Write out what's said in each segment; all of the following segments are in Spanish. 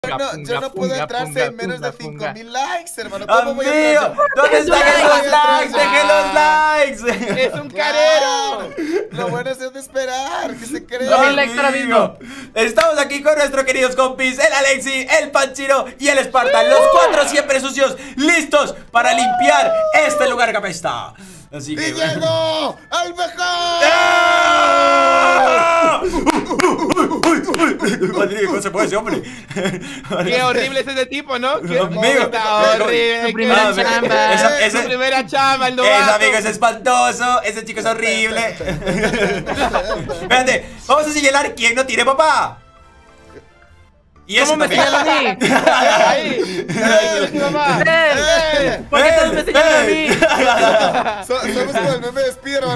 Yo no puedo entrar en menos de 5000 likes, hermano. ¿Cómo voy a entrar? ¿Dónde están esos likes? ¡Dejen los likes! ¡Es un carero! Lo bueno es de esperar, que se cree. Amigo, estamos aquí con nuestros queridos compis, el Alexi, el Panchiro y el Spartan. Los cuatro siempre sucios, listos para limpiar este lugar que apesta. Así que... ¡Y llegó al mejor! Madre, ¿cómo se puede ese hombre? Qué horrible es ese tipo, ¿no? Qué amigo, horrible. Su primera chamba. Su primera chamba, el novato. Ese amigo es espantoso, ese chico es horrible. Espérate, vamos a señalar quién no tiene papá. Y ¿Cómo me señalan a mí? Ahí es mi mamá. ¿Por qué todos me señalan a mí? Somos como el meme de Spiderman.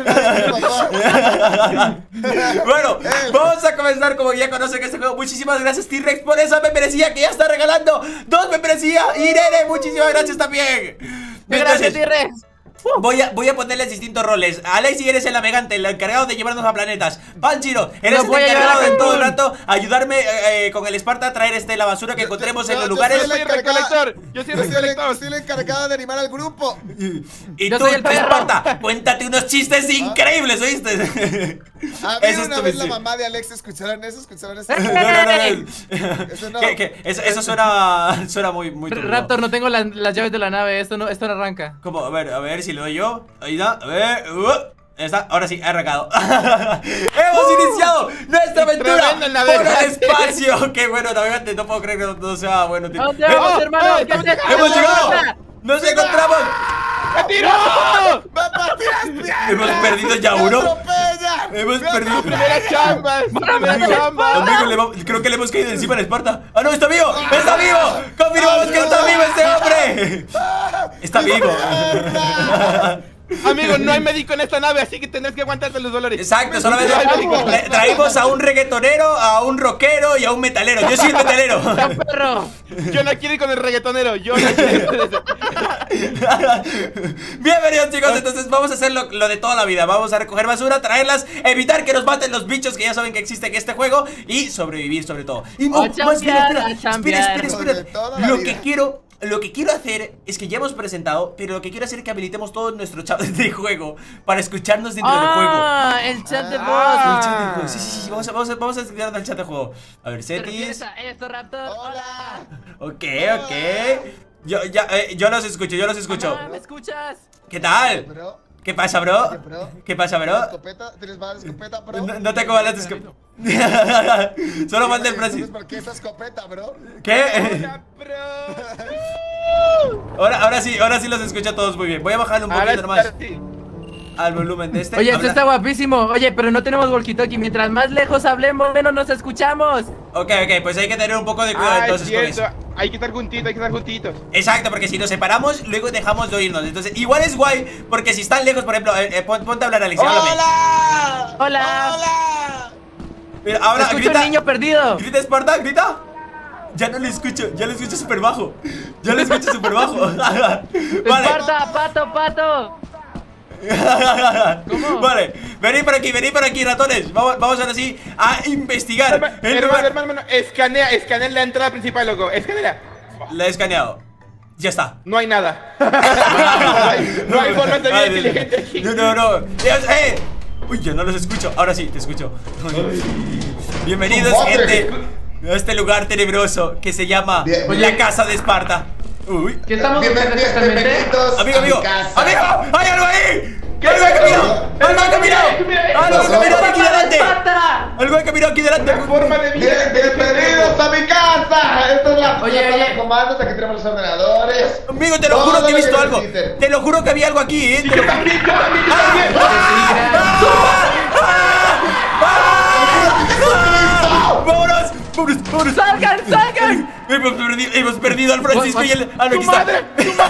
Bueno, vamos a comenzar como ya conocen este juego. Muchísimas gracias T-Rex por esa membresía que ya está regalando 2 membresías. Irene, muchísimas gracias también. Gracias T-Rex. Voy a ponerles distintos roles. Alexi, eres el navegante, el encargado de llevarnos a planetas. Panchiro, eres el encargado de todo el rato ayudarme con el Sparta a traer la basura que encontremos en los lugares. Yo soy el recolector. Yo soy el encargado de animar al grupo. Y tú, Sparta, cuéntate unos chistes increíbles, ¿oíste? A mí una vez la mamá de Alex escucharon eso. No. Eso suena muy turbio. Raptor, no tengo las llaves de la nave. Esto no arranca. ¿Cómo? A ver si lo doy yo. Ahí está, a ver. Está, ahora sí, ha arrancado. Hemos iniciado nuestra aventura por el espacio. Qué bueno, navegante, no puedo creer que no sea bueno. ¿Dónde vamos, hermano? ¡Hemos llegado! ¡Nos encontramos! ¡Me tiró! Hemos perdido ya uno. Hemos perdido. Primera chamba. Amigo, creo que le hemos caído encima a Esparta. ¡Ah, no! ¡Está vivo! ¡Está vivo! ¡Confirmamos que está vivo este hombre! ¡Está vivo! Amigo, no hay médico en esta nave, así que tendrás que aguantarte los dolores. Exacto, solamente traímos a un reggaetonero, a un rockero y a un metalero. Yo soy el metalero. Perro. Yo no quiero ir con el reggaetonero. Yo no quiero ir con Bienvenidos, chicos. Entonces vamos a hacer lo de toda la vida. Vamos a recoger basura, traerlas, evitar que nos maten los bichos que ya saben que existen en este juego y sobrevivir sobre todo. Y espera. Lo que quiero hacer es que ya hemos presentado, pero lo que quiero hacer es que habilitemos todo nuestro chat de juego para escucharnos dentro del juego. Ah, el chat de voz. El chat de juego. Sí. Vamos a escuchar el chat de juego. A ver, settings. Esto, Raptor. Hola. Ok. Yo los escucho. Mamá, ¿me escuchas? ¿Qué tal? Bro. ¿Qué pasa, bro? ¿Tienes balas de escopeta, bro? No tengo balas de escopeta. Solo manda el precio. ¿Por qué esa escopeta, bro? ¿Qué? Ahora sí los escucho a todos muy bien. Voy a bajarle un poquito más al volumen de este. Oye, esto está guapísimo. Oye, pero no tenemos walkie-talkie. Mientras más lejos hablemos, menos nos escuchamos. Ok, pues hay que tener un poco de cuidado entonces con eso. Hay que estar juntitos, Exacto, porque si nos separamos, luego dejamos de oírnos. Entonces, igual es guay, porque si están lejos, por ejemplo, ponte a hablar, Alex. Hola. Mira, ahora Escucho grita. un niño perdido. Grita, Sparta, grita. Ya no le escucho, súper bajo. Vale. Esparta, pato. ¿Cómo? Vale, venid por aquí, ratones. Vamos ahora sí a investigar. Hermano, escanea la entrada principal, loco. Escanea. La he escaneado. Ya está. No hay nada. No hay forma de vida inteligente aquí. No. Uy, yo no los escucho. Ahora sí, te escucho. Bienvenidos, gente, a este lugar tenebroso que se llama la casa de Esparta. Uy. ¿Qué estamos haciendo exactamente? Amigo, ¡hay algo ahí! ¡Algo ha caminado aquí delante! ¡Algo ha caminado aquí delante! Forma de vida. ¡Bienvenidos a mi casa! Esta es la Oye. de comandos, aquí tenemos los ordenadores. Amigo, te lo juro que he visto algo. Te lo juro que había algo aquí, Yo también. ¡Vámonos! ¡Salgan! Hemos perdido al Francisco y al ¡Tu madre!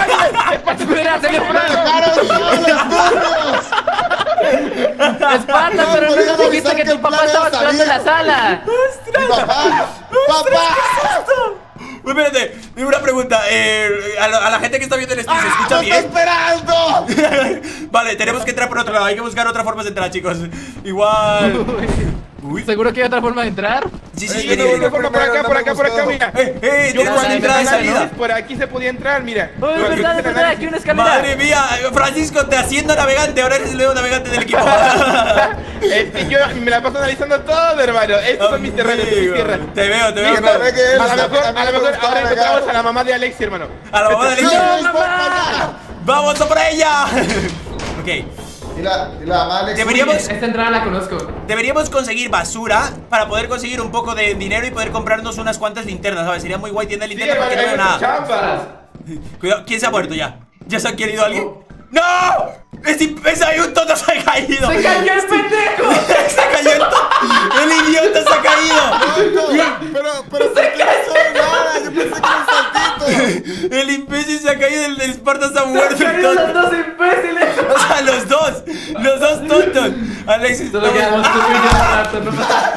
Esparta, pero no nos dijiste que tu papá estaba esperando en la sala. ¡Papá! Espérate, una pregunta. A la gente que está viendo el stream, ¿se escucha bien? ¡Esperando! Vale, tenemos que entrar por otro lado. Hay que buscar otra forma de entrar, chicos. Igual. Uy. ¿Seguro que hay otra forma de entrar? Sí, Sí, sí, no, vení. por acá, mira. Tienes cuando una entrada y entré salida. por aquí se podía entrar, mira. Uy, verdad, aquí una escalera. Madre mía, Francisco, te haciendo navegante. Ahora eres el nuevo navegante del equipo. Es que yo me la paso analizando todo, hermano. Estos son mis terrenos, son mis tierras. Te veo, A lo mejor ahora encontramos a la mamá de Alexi, hermano. A la mamá de Alexi. ¡No, mamá! ¡Vamos a por ella! Ok. Y la mamá Alex. Deberíamos, Esta entrada la conozco. deberíamos conseguir basura para poder conseguir un poco de dinero y poder comprarnos unas cuantas linternas, ¿sabes? Sería muy guay tener Sí, linternas hermano, porque no veo hay nada. chambas. Cuidado, ¿quién se ha muerto ya? ¿Ya se ha querido alguien? ¡No! ¡Hay un tonto se ha caído! ¡Se cayó el pendejo! ¡Se cayó el idiota se ha caído! Pero ¿por qué no soy nada? Yo pensé que era un saltito. El imbécil se ha caído, el Esparta se ha muerto. ¡Se el cayeron tonto. los dos imbéciles! O sea, los dos tontos. Alexis, Solo quedamos tú y yo, Raptor, no pasa.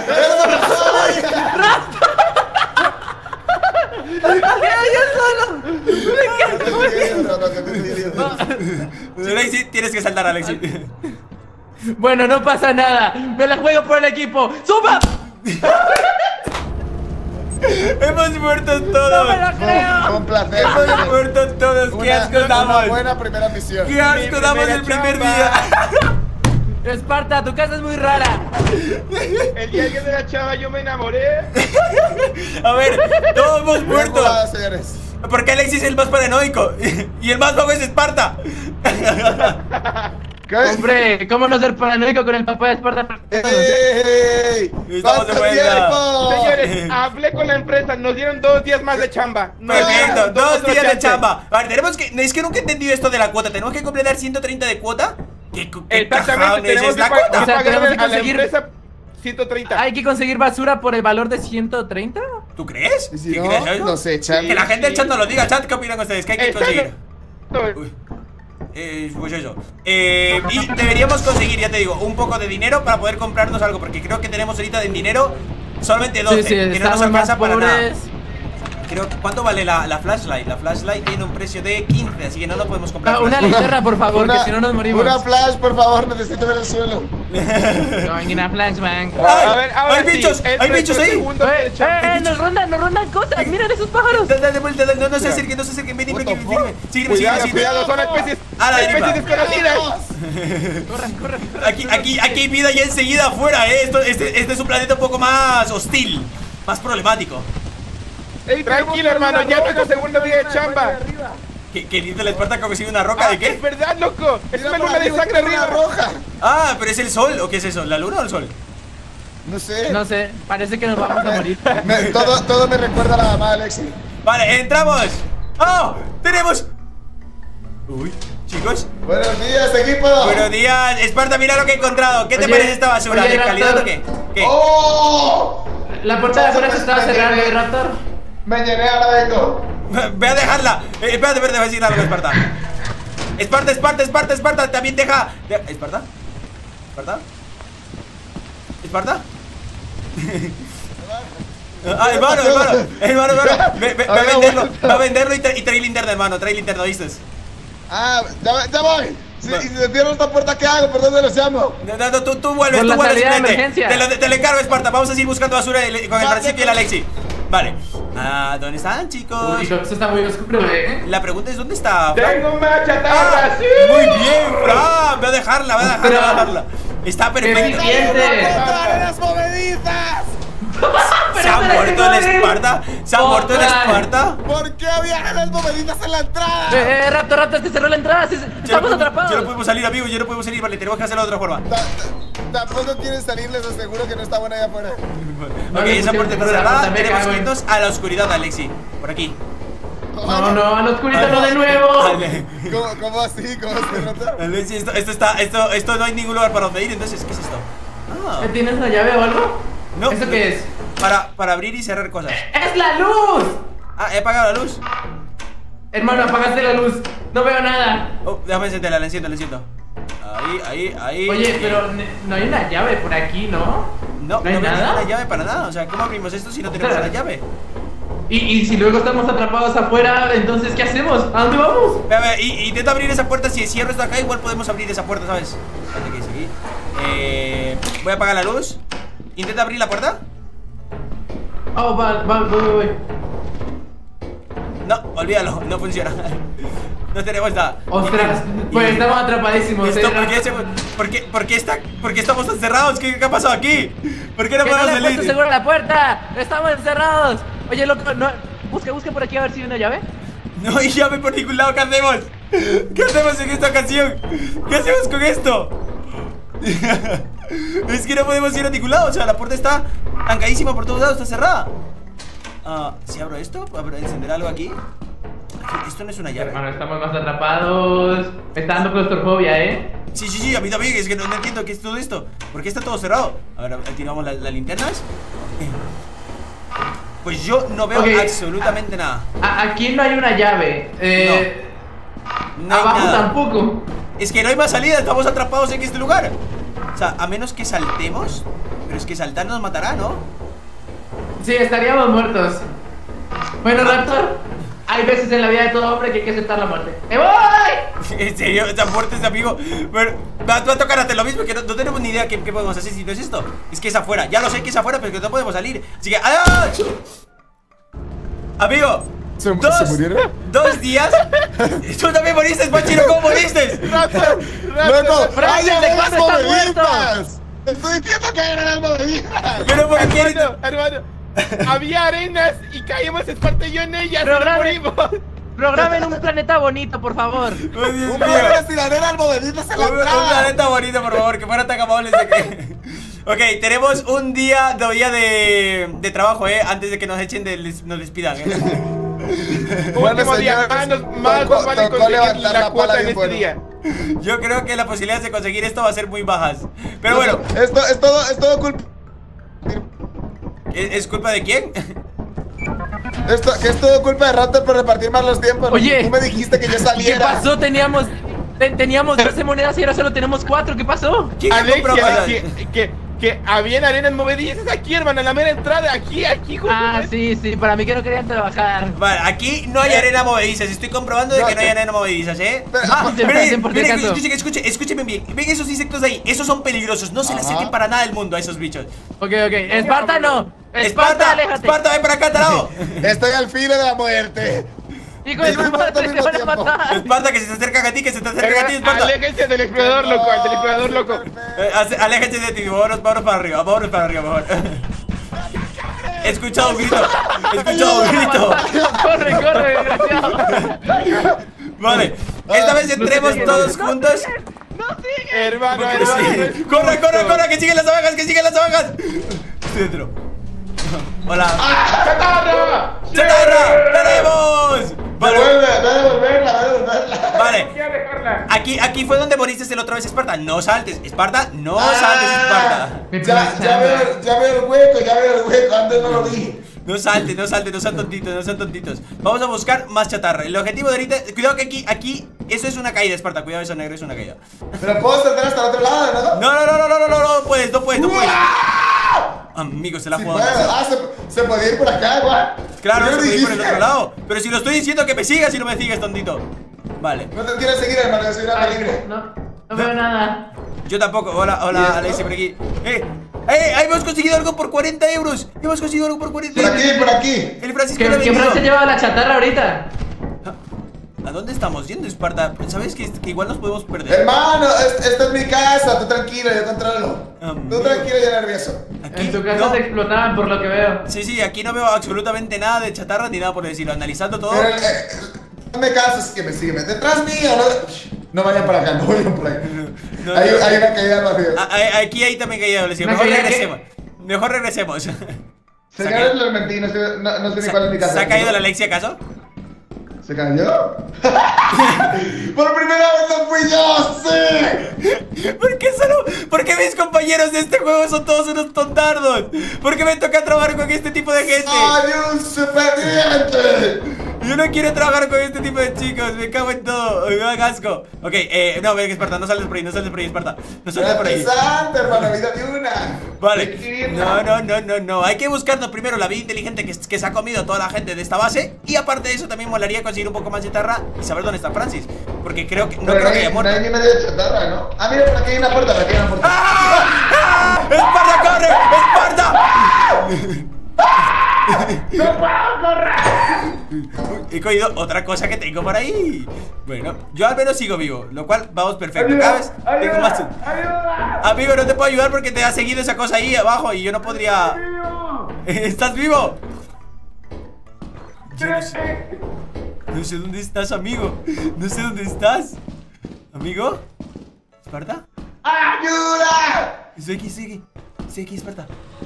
Alexis, tienes que saltar, Alexis. Bueno, no pasa nada. Me la juego por el equipo. ¡Suba! Hemos muerto ¡No me todos. lo creo! Un placer. Hemos muerto todos. ¡Qué asco Una damos! buena primera misión. ¡Qué asco damos el primer día! Esparta, tu casa es muy rara. El día que de la chava yo me enamoré. A ver, todos hemos Bien muerto. jugada, señores. Porque Alexis es el más paranoico. Y el más vago es Esparta. ¿Qué? Hombre, ¿cómo no ser paranoico con el papá de Esparta? ¡Ey! Estamos de ¡Basta vuelta. tiempo! Señores, hablé con la empresa, nos dieron 2 días más de chamba. Perfecto, 2 días de chance. chamba. A ver, tenemos que. Es que nunca he entendido esto de la cuota. ¿Tenemos que completar 130 de cuota? ¿Qué Exactamente, cajones tenemos es que la cuota? O sea, pagar tenemos que a la conseguir- empresa 130. ¿Hay que conseguir basura por el valor de 130? ¿Tú crees? Y si ¿Qué no, crees eso? nos echan. Que la gente del chat nos lo diga. Chat, ¿qué opinan ustedes? ¿Qué hay que conseguir? Uy. Pues eso. Y deberíamos conseguir, ya te digo, un poco de dinero para poder comprarnos algo. Porque creo que tenemos ahorita de dinero solamente 12. Sí, que no nos estamos más alcanza para nada. pobres. Creo, ¿cuánto vale la flashlight? La flashlight tiene un precio de 15, así que no lo podemos comprar. Ah, una linterna, por favor, que si no nos morimos. Una flash, por favor, necesito ver el suelo. Going in a flashbang. ¡Ay! A ver, ahora ¡Hay sí, bichos! es ¡Hay bichos nuestro ahí! segundo día de chamba. Nos rondan cosas. Miren esos pájaros. Dale vuelta, dale, no se acerquen, ven, What que the me fuck? sígueme, Cuidado, sígueme. cuidado, son especies, A la especies deriva. desconocidas. Corran. Aquí hay vida ya enseguida afuera, este es un planeta un poco más hostil, más problemático. Tranquilo, hermano, ya es nuestro segundo día de chamba. ¿Qué dice la Esparta que consigue una roca de Es qué? verdad, loco. Es Mira una por luna de arriba, sangre tiene una arriba. roja. Ah, pero es el sol, ¿o qué es eso? ¿La luna o el sol? No sé. No sé, parece que nos vamos a morir. Todo me recuerda a la mamá de Alexi. Vale, entramos. ¡Oh! ¡Tenemos! Uy, chicos. Buenos días, equipo. Buenos días, Esparta, mira lo que he encontrado. ¿Qué te Oye, parece esta basura? oye, ¿De calidad Raptor. o qué? ¿Qué? ¡Oh! La puerta de afuera se estaba cerrando, ¿eh, Raptor? Me llené, ahora vengo. Ve a dejarla. Espérate, voy a decir algo, Esparta. Esparta, también deja. ¿Esparta? Ah, hermano. Va a venderlo y trae linterna, hermano. Trae linterna, ¿viste? Ah, ya voy. Si se cierra esta puerta, ¿qué hago? ¿Por dónde los llamo? No, tú vuelves, Por la salida de emergencia. Te lo encargo, Esparta. Vamos a seguir buscando basura con el Francisco y el Alexi. Vale. Ah, ¿dónde están, chicos? Uy, eso está muy oscuro, ¿eh? La pregunta es, ¿dónde está Fran? Tengo una chatarra, sí. Muy bien, Fran. Voy a dejarla. Está perfecto. ¡Eficiente! las movedizas! ¿Se ha muerto el Esparta? ¿Por qué había las movedizas en la entrada? Raptor, se cerró la entrada. Estamos atrapados. Yo no podemos salir, amigo. Vale, tenemos que hacerlo de otra forma. Tampoco quieren salir, les aseguro que no está buena allá afuera. Ok, esa puerta está cerrada. Tenemos que irnos a la oscuridad, Alexi. Por aquí. No, a la oscuridad no de nuevo. Vale. ¿Cómo así? Rota? Alexi, esto no hay ningún lugar para donde ir. Entonces, ¿qué es esto? Ah, ¿Tienes una llave o algo? no. ¿Eso qué es? Para abrir y cerrar cosas. ¡Es la luz! Ah, he apagado la luz. Hermano, apagaste la luz. No veo nada. Oh, déjame encenderla, la enciendo. Ahí. Oye, pero no hay una llave por aquí, ¿no? No hay veo nada. ninguna llave para nada. O sea, ¿cómo abrimos esto si no tenemos la llave? Y si luego estamos atrapados afuera, entonces ¿qué hacemos? ¿A dónde vamos? A ver, intenta abrir esa puerta. Si cierro esto acá, igual podemos abrir esa puerta, ¿sabes? Espérate, ¿qué dice aquí? Voy a apagar la luz. Intenta abrir la puerta. Oh, voy. No, olvídalo, no funciona. No tenemos nada. Ostras, pues estamos atrapadísimos. Esto, ¿por qué estamos encerrados? ¿Qué ha pasado aquí? ¿Por qué no podemos salir? salir? ¡Seguro la puerta! ¡Estamos encerrados! Oye, loco, no. Busca por aquí a ver si hay una llave. No hay llave por ningún lado, ¿qué hacemos? ¿Qué hacemos en esta ocasión? ¿Qué hacemos con esto? Es que no podemos ir a ningún lado, o sea, la puerta está trancadísima por todos lados, está cerrada. Si abro esto, ¿encenderá algo aquí? Esto no es una llave. Hermano, estamos más atrapados. Me está dando claustrofobia, ¿eh? Sí, a mí también, es que no entiendo qué es todo esto. ¿Por qué está todo cerrado? A ver, activamos las linternas. Pues yo no veo absolutamente nada. Aquí no hay una llave. No hay abajo nada. tampoco. Es que no hay más salida, estamos atrapados en este lugar. O sea, a menos que saltemos. Pero es que saltar nos matará, ¿no? Sí, estaríamos muertos. Bueno, Raptor, hay veces en la vida de todo hombre que hay que aceptar la muerte. ¡Me voy! En serio, tan fuerte este amigo. Pero va a tocar hacer lo mismo, que no tenemos ni idea qué podemos hacer si no es esto. Es que es afuera, ya lo sé que es afuera, pero que no podemos salir. Así que ¡adiós! Amigo, ¿Se murieron? 2 días. Tú también moriste, Panchiro, ¿cómo moriste? ¡Loco! ¡Hay ¿cuándo estás moveditas! ¡Estoy diciendo que eran las moveditas! Pero ¿por qué? Hermano, había arenas y caímos Esparta y yo en ellas. Programen un planeta bonito, por favor. Oh, Dios ¡Un mío. planeta sin arena, las moveditas en la Un entrada! planeta bonito, por favor, que fuera tan amables de que... Ok, tenemos un día todavía de trabajo, antes de que nos echen, nos despidan, Último día, más nos vale conseguir levantar la la cuota pala en bien este bueno. día. Yo creo que las posibilidades de conseguir esto va a ser muy bajas. Pero bueno, Esto es todo culpa. ¿es culpa de quién? Que es todo culpa de Raptor por repartir más los tiempos. Oye. Tú me dijiste que yo ¿Qué saliera. pasó? Teníamos 12 monedas y ahora solo tenemos 4. ¿Qué pasó? ¿Quién compró? Alexia, que habían arenas movedizas aquí, hermano, en la mera entrada, aquí, justo. Sí, para mí que no querían trabajar. Vale, aquí no hay arena movediza. Estoy comprobando de que no hay arena movedizas, Escúcheme bien. Ven esos insectos de ahí. Esos son peligrosos. No se le acerquen para nada del mundo a esos bichos. Ok. Esparta no. Esparta, aléjate. Esparta, ven para acá, tarado. Estoy al filo de la muerte. Hijo de tu madre, te van a matar. Esparta, que se te acerca a ti, Esparta. Aléjense del explorador loco, Aléjense de ti, vámonos para arriba, mejor. He escuchado un grito. Corre, desgraciado. Vale, esta vez entremos todos juntos. hermano. Sí. Corre, que siguen las abejas, Estoy dentro. Hola. ¡Chatarra! ¡Tenemos! Vale. Devolverla. Vale. Aquí fue donde moriste la otra vez, Esparta. No saltes, Esparta. Esparta. Ya veo el hueco, antes no lo vi. No salten, no sean tontitos. Vamos a buscar más chatarra. El objetivo de ahorita, cuidado que aquí, eso es una caída, Esparta. Cuidado, eso negro es una caída. Pero puedo saltar hasta el otro lado, ¿no? No puedes. Amigo, se la ha jugado. Se puede ir por acá, güey. Claro, se puede ir por el otro lado. Pero si lo estoy diciendo que me sigas y no me sigues, tontito. Vale. No te quieres seguir, hermano, yo soy una libre. No veo nada. Yo tampoco. Hola, Alexia, por aquí. Hemos conseguido algo por 40 euros. Por aquí. El Francisco ¿Qué Francia lleva la chatarra ahorita? ¿A dónde estamos yendo, Esparta? ¿Sabes que igual nos podemos perder? Hermano, esta es mi casa, tú tranquilo, yo controlo. Tú tranquilo, yo nervioso. Aquí, En tu casa no. te explotaban por lo que veo. Sí, aquí no veo absolutamente nada de chatarra ni nada por decirlo. Analizando todo. Pero no me cansas que me siguen. Detrás mío, no vayan para acá, no vayan por ahí. No, Hay una caída al vacío. Aquí hay también caída, Alexia. ¿Una Mejor caída regresemos. Señores, les mentí, no sé ni cuál es mi casa. ¿Se ha caído la Alexia acaso? ¿Se cayó? ¡Por primera vez no fui yo! ¡Sí! ¿Por qué mis compañeros de este juego son todos unos tontardos? ¿Por qué me toca trabajar con este tipo de gente? ¡Soy un superviviente! Yo no quiero trabajar con este tipo de chicos. Me cago en todo. Me da asco. Ok, no, ven, Esparta, no sales por ahí, no sales por ahí, Esparta. No sales por ahí. Santo, hermano, vida de una. Vale. No. Hay que buscarnos primero la vida inteligente que se ha comido toda la gente de esta base. Y aparte de eso, también molaría conseguir un poco más de chatarra y saber dónde está Francis. Porque creo que no creo que haya muerto. No hay ni medio de chatarra, ¿no? Ah, mira, por aquí hay una puerta, por aquí hay una puerta. ¡Ah! ¡Esparta, corre! ¡Esparta! ¡No puedo correr! He cogido otra cosa que tengo por ahí. Bueno, yo al menos sigo vivo, lo cual vamos perfecto. Cada vez tengo más. ¡Ayuda! Amigo, no te puedo ayudar porque te ha seguido esa cosa ahí abajo y yo no podría. ¿Estás vivo? Yo no sé. No sé dónde estás, amigo. No sé dónde estás. ¿Amigo? ¿Esparta? ¡Ayuda! Estoy aquí, Esparta.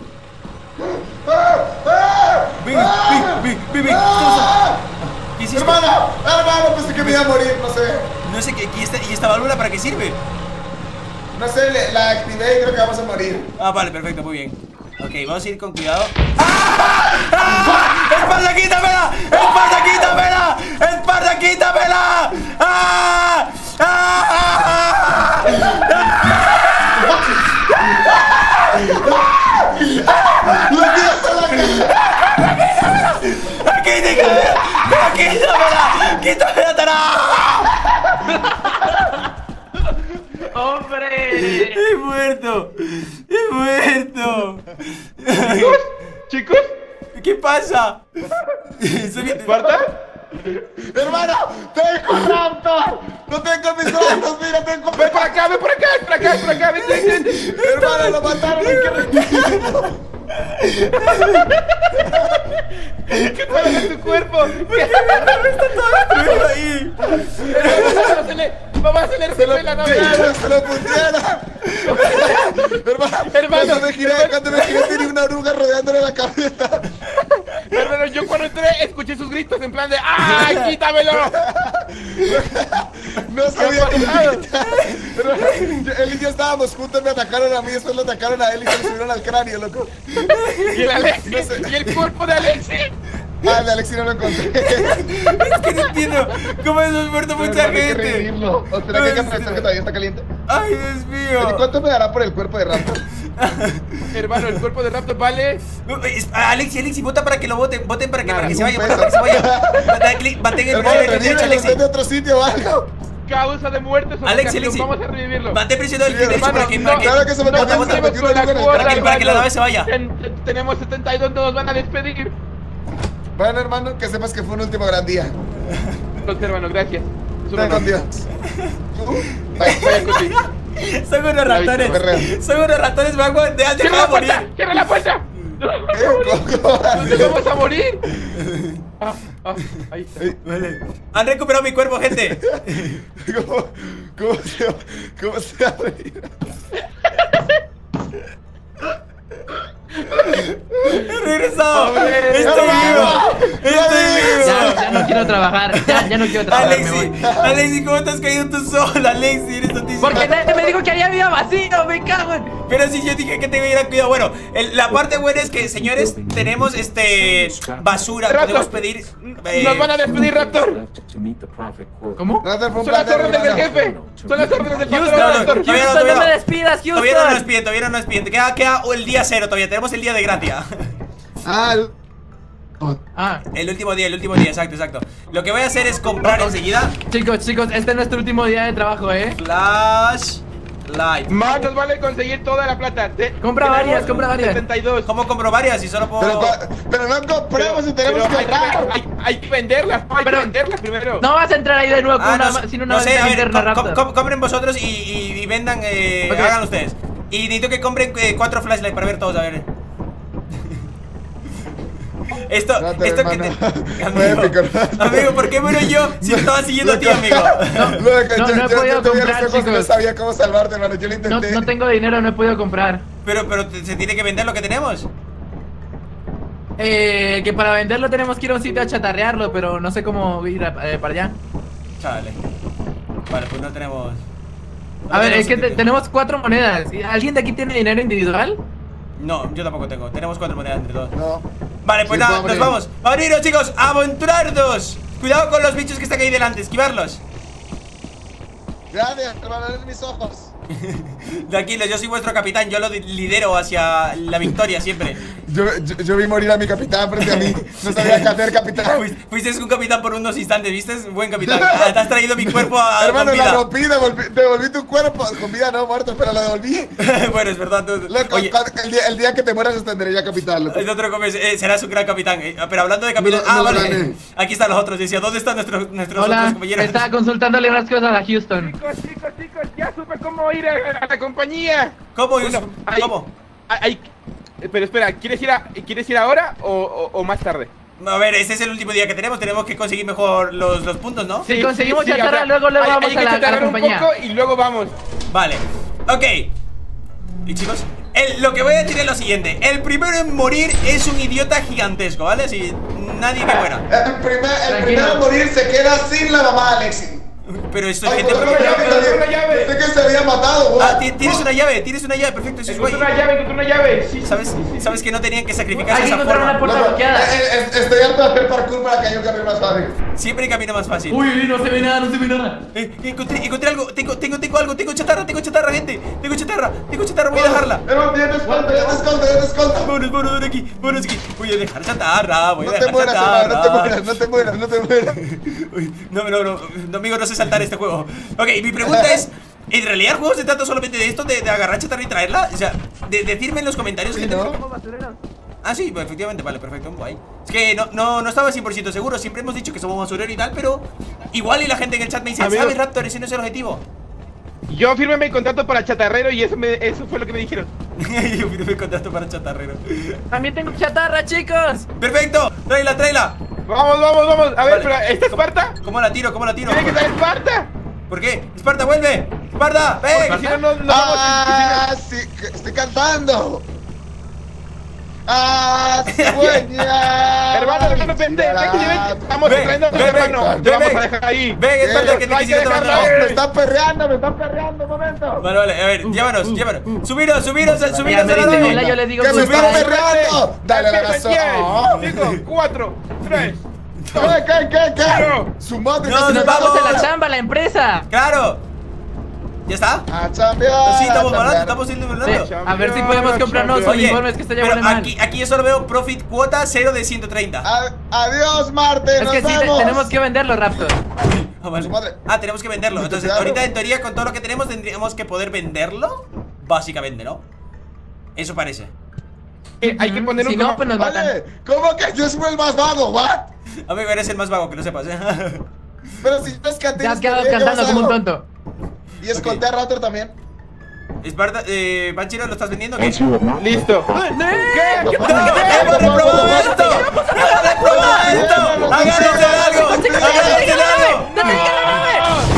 Ven. ¿Qué hiciste? Hermano, pensé que me iba a morir, no sé. No sé, ¿y esta válvula para qué sirve? No sé, la activé y creo que vamos a morir. Ah, vale, perfecto, muy bien. Ok, vamos a ir con cuidado. ¡Ah! ¡Esparta, quítamela! ¡Esparta, quítamela! ¡Esparta, quítamela! ¡Ah! ¡Ah! ¡Quítamela, tará! ¡Hombre! ¡He muerto! ¿Chicos? ¿Qué pasa? ¿Esparta? ¡Hermano! ¡Tengo un raptor! ¡No tengo mis ojos! ¡Mira, tengo! ¡Ven por acá, ven! ¡Ven! ¡Hermano, lo mataron! ¡Hay que retirarlo! ¿Qué pasa en tu cuerpo? Ahí. Vamos a acelerar la nave. ¡Se lo pusieron! Hermano, cuando me giré tenía una oruga rodeándole la cabeza. Hermano, yo cuando entré escuché sus gritos en plan de ¡ay, quítamelo! No sabía cómo quitar. Él y yo estábamos juntos, me atacaron a mí, después lo atacaron a él y se lo subieron al cráneo, loco. Y el Alexi, y el cuerpo de Alexi. Ah, de Alexi no lo encontré. Es que no entiendo cómo hemos muerto mucha Hay que gente. revivirlo. ¿O será que hay que aprovechar que todavía está caliente? Ay, Dios mío. ¿Y cuánto me dará por el cuerpo de Raptor? Hermano, el cuerpo de Raptor vale. Alexi, vota para que lo voten. Voten para que, Nada, para que se un vaya. peso. Para que se vaya. Dale clic, mantén el Hermano, derecho, revive, Alexi. de otro sitio o algo. Causa de muerte. Alexi. Vamos a revivirlo. Mantén presionado el Sí, clic derecho hermano, para que. claro que se me cambió, vota, se me vota, metió una con la oruga en el cuota, cráneo. para que la nave se vaya. Tenemos 72, no nos van a despedir. Bueno, hermano, que sepas que fue un último gran día. Entonces, hermano, gracias. Ven con Dios. Vaya contigo. Son unos ratones. Son unos ratones, me hago de ¡Cierra la puerta! ¡Cierra la puerta! ¿Dónde vamos a morir? Ahí está. Vale. Han recuperado mi cuerpo, gente. ¿Cómo se abre? He regresado. ¡Hombre! Estoy vivo. Ya no quiero trabajar. Ya no quiero trabajar. Me voy. Alexi, ¿cómo te has caído tú sola, Alexi? Eres tontísimo. Porque nadie me dijo que había vacío, me cago en. Pero si yo dije que tengo que ir a cuidado. Bueno, la parte buena es que, señores, tenemos basura. Podemos pedir. ¡Nos van a despedir, Raptor! ¿Cómo? Raptor fue un ¡Son las placer, órdenes del hermano. jefe! ¡Son las órdenes del patrón, Houston, Raptor! Houston, no me despidas, Todavía no nos Houston. piden. Queda el día 0 todavía. Tenemos el día de gracia. Ah, El último día, exacto. Lo que voy a hacer es comprar enseguida. Chicos, este es nuestro último día de trabajo, Flashlight. Más nos vale conseguir toda la plata. Compra varias. 72. ¿Cómo compro varias y solo puedo? pero no compramos y tenemos que ahorrar. Hay que venderlas. Hay que venderlas primero. No vas a entrar ahí de nuevo con sin una no sé, venta a ver, interna, Raptor. compren vosotros y vendan, hagan ustedes. Y necesito que compren 4 flashlights para ver todos, a ver. Esto amigo, ¿por qué muero yo si te estaba siguiendo a ti, amigo? No he podido comprar, chicos. No sabía cómo salvarte, hermano, yo lo intenté. No tengo dinero, no he podido comprar. Pero se tiene que vender lo que tenemos. Que para venderlo tenemos que ir a un sitio a chatarrearlo, pero no sé cómo ir para allá. Chale. Vale, pues no tenemos. A ver, es que tenemos 4 monedas. ¿Alguien de aquí tiene dinero individual? No, yo tampoco tengo. Tenemos 4 monedas entre todos. No. Vale, pues Sí, nada, nos vamos. ¡Vamos, chicos! ¡A aventurarnos! Cuidado con los bichos que están ahí delante, esquivarlos. Gracias, hermano, eres mis ojos. Tranquilos, yo soy vuestro capitán, yo lo lidero hacia la victoria siempre. Yo vi morir a mi capitán frente a mí. No sabía qué hacer, capitán. Fuiste un capitán por unos instantes, ¿viste? Buen capitán. Te has traído mi cuerpo a hermano, con vida. la rompí, devolví tu cuerpo. Con vida no, muerto, pero lo devolví. Bueno, es verdad. Loco, Oye, el día que te mueras extenderé ya, capitán. Loco. no te lo comes, serás un gran capitán. Pero hablando de capitán. No, vale. gané. Aquí están los otros. Decía, ¿dónde están nuestros Hola, otros compañeros? estaba consultándole unas cosas a Houston. Chicos, ya supe cómo ir a la compañía. ¿Cómo? Bueno, ¿Cómo? Pero espera, ¿quieres ir ahora o más tarde? A ver, este es el último día que tenemos que conseguir mejor los puntos, ¿no? Si conseguimos chatarra, o sea, luego vamos hay a que la chatarrar compañía. un poco y luego vamos. Vale, ok. Y chicos, lo que voy a decir es lo siguiente. El primero en morir es un idiota gigantesco, ¿vale? Si nadie que muera. El primero en morir se queda sin la mamá, Alexi. Pero esto es Ay, gente... encontré una llave. Pensé que se había matado, güey. Ah, tienes una llave, perfecto, eso es guay. Encontré una llave, sí. ¿Sabes que no tenían que sacrificarse Hay de que esa encontrar una forma? puerta bloqueada. Estoy harto de hacer parkour para que haya un camino más fácil. Siempre hay camino más fácil. Uy, no se ve nada. Encontré algo, tengo algo, tengo chatarra, gente. Tengo chatarra, voy a dejarla. Pero ya te escolta. Vámonos de aquí. Voy a dejar chatarra, No te mueras, hermano, no te mueras. Uy, no, amigo, no sé saltar este juego. Ok, mi pregunta es, ¿en realidad el juego se trata solamente de esto, de agarrar chatarra y traerla? O sea, decirme en los comentarios que ¿no? Ah, sí, pues, efectivamente, vale, perfecto, guay. Es que no estaba 100% seguro, siempre hemos dicho que somos basureros y tal, pero igual y la gente en el chat me dice, Amigo, ¿sabes, Raptor? Ese no es el objetivo. Yo firmé mi contrato para chatarrero y eso fue lo que me dijeron. Yo firmé el contrato para chatarrero. También tengo chatarra, chicos. ¡Perfecto! ¡Tráela! Vamos. A ver, Vale. pero ¿está Esparta? ¿Cómo la tiro? Tiene que estar Esparta. ¿Por qué? ¡Esparta, vuelve! ¡Esparta, Porque ven! si no, no vamos. Sí, estoy cantando. Cigüeña. Hermano, vente. Estamos Ven, entrando, ven, hermano. Te ven, vamos ven. a dejar ahí. Ven, Esparta, que te hay que quisiera tomar dejarlo. la- Me están perreando, un momento. Vale, a ver, llévanos. Subiros Mira, a me la dice, nave. hola, yo le digo ¡Que me están goodbye. perreando! Dale la razón. 5, 4, 3. ¿Qué? Su madre No, que se nos me Vamos va. a la chamba, la empresa. ¡Claro! ¿Ya está? A chambear. Sí, estamos a volando, chambear. estamos yendo Sí, volando. a ver si podemos comprarnos Oye, uniformes que esto ya Pero huele mal. aquí yo solo veo profit cuota 0 de 130. Adiós, Marte. Es Nos que sí, vemos. tenemos que venderlo, Raptor. Ah, vale. Su madre. Tenemos que venderlo. Entonces, Claro. ahorita en teoría con todo lo que tenemos tendríamos que poder venderlo. Básicamente, ¿no? Eso parece. Hay que poner Si un no, pues nos matan. Vale, ¿cómo que yo soy el más vago? ¿What? Amigo, eres el más vago, que lo sepas, Pero si es que Te has quedado cantando como un tonto. Y escolté a Raptor también. Esparta, Panchiro, ¿lo estás vendiendo o qué? Listo. ¿Qué? ¡No! ¡Hemos reprobado esto! ¡Hemos reprobado esto! ¡Agárrense de algo! ¡Agárrense de algo! ¡No te diga la nave!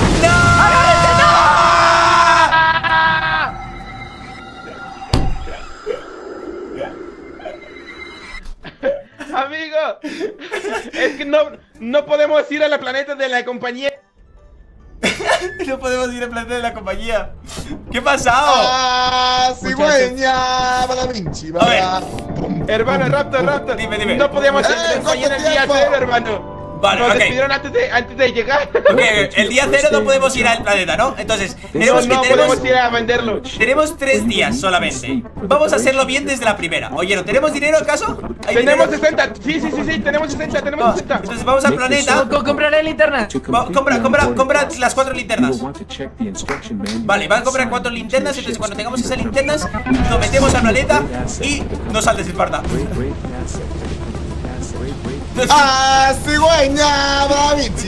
Amigo, es que no podemos ir a la planeta de la compañía. No podemos ir al planeta de la compañía. ¿Qué ha pasado? Cigüeña, Bala Vinci, A ver. Hermano, Raptor. Dime. No podíamos ir a la compañía en el día ¿cuánto 0, tiempo? hermano. Vale, Nos ok. despidieron antes de llegar. Ok, el día 0 no podemos ir al planeta, ¿no? Entonces, No podemos ir a venderlo. tenemos 3 días solamente. Vamos a hacerlo bien desde la primera. Oye, ¿no tenemos dinero acaso? ¿Hay Tenemos dinero? 60. Sí, tenemos 60. Entonces vamos al planeta. Compraré linterna. Compra las 4 linternas. Vale, van a comprar 4 linternas. Entonces cuando tengamos esas linternas, nos metemos al planeta y nos saltes, Esparta. Cigüeña, Bala Vinci.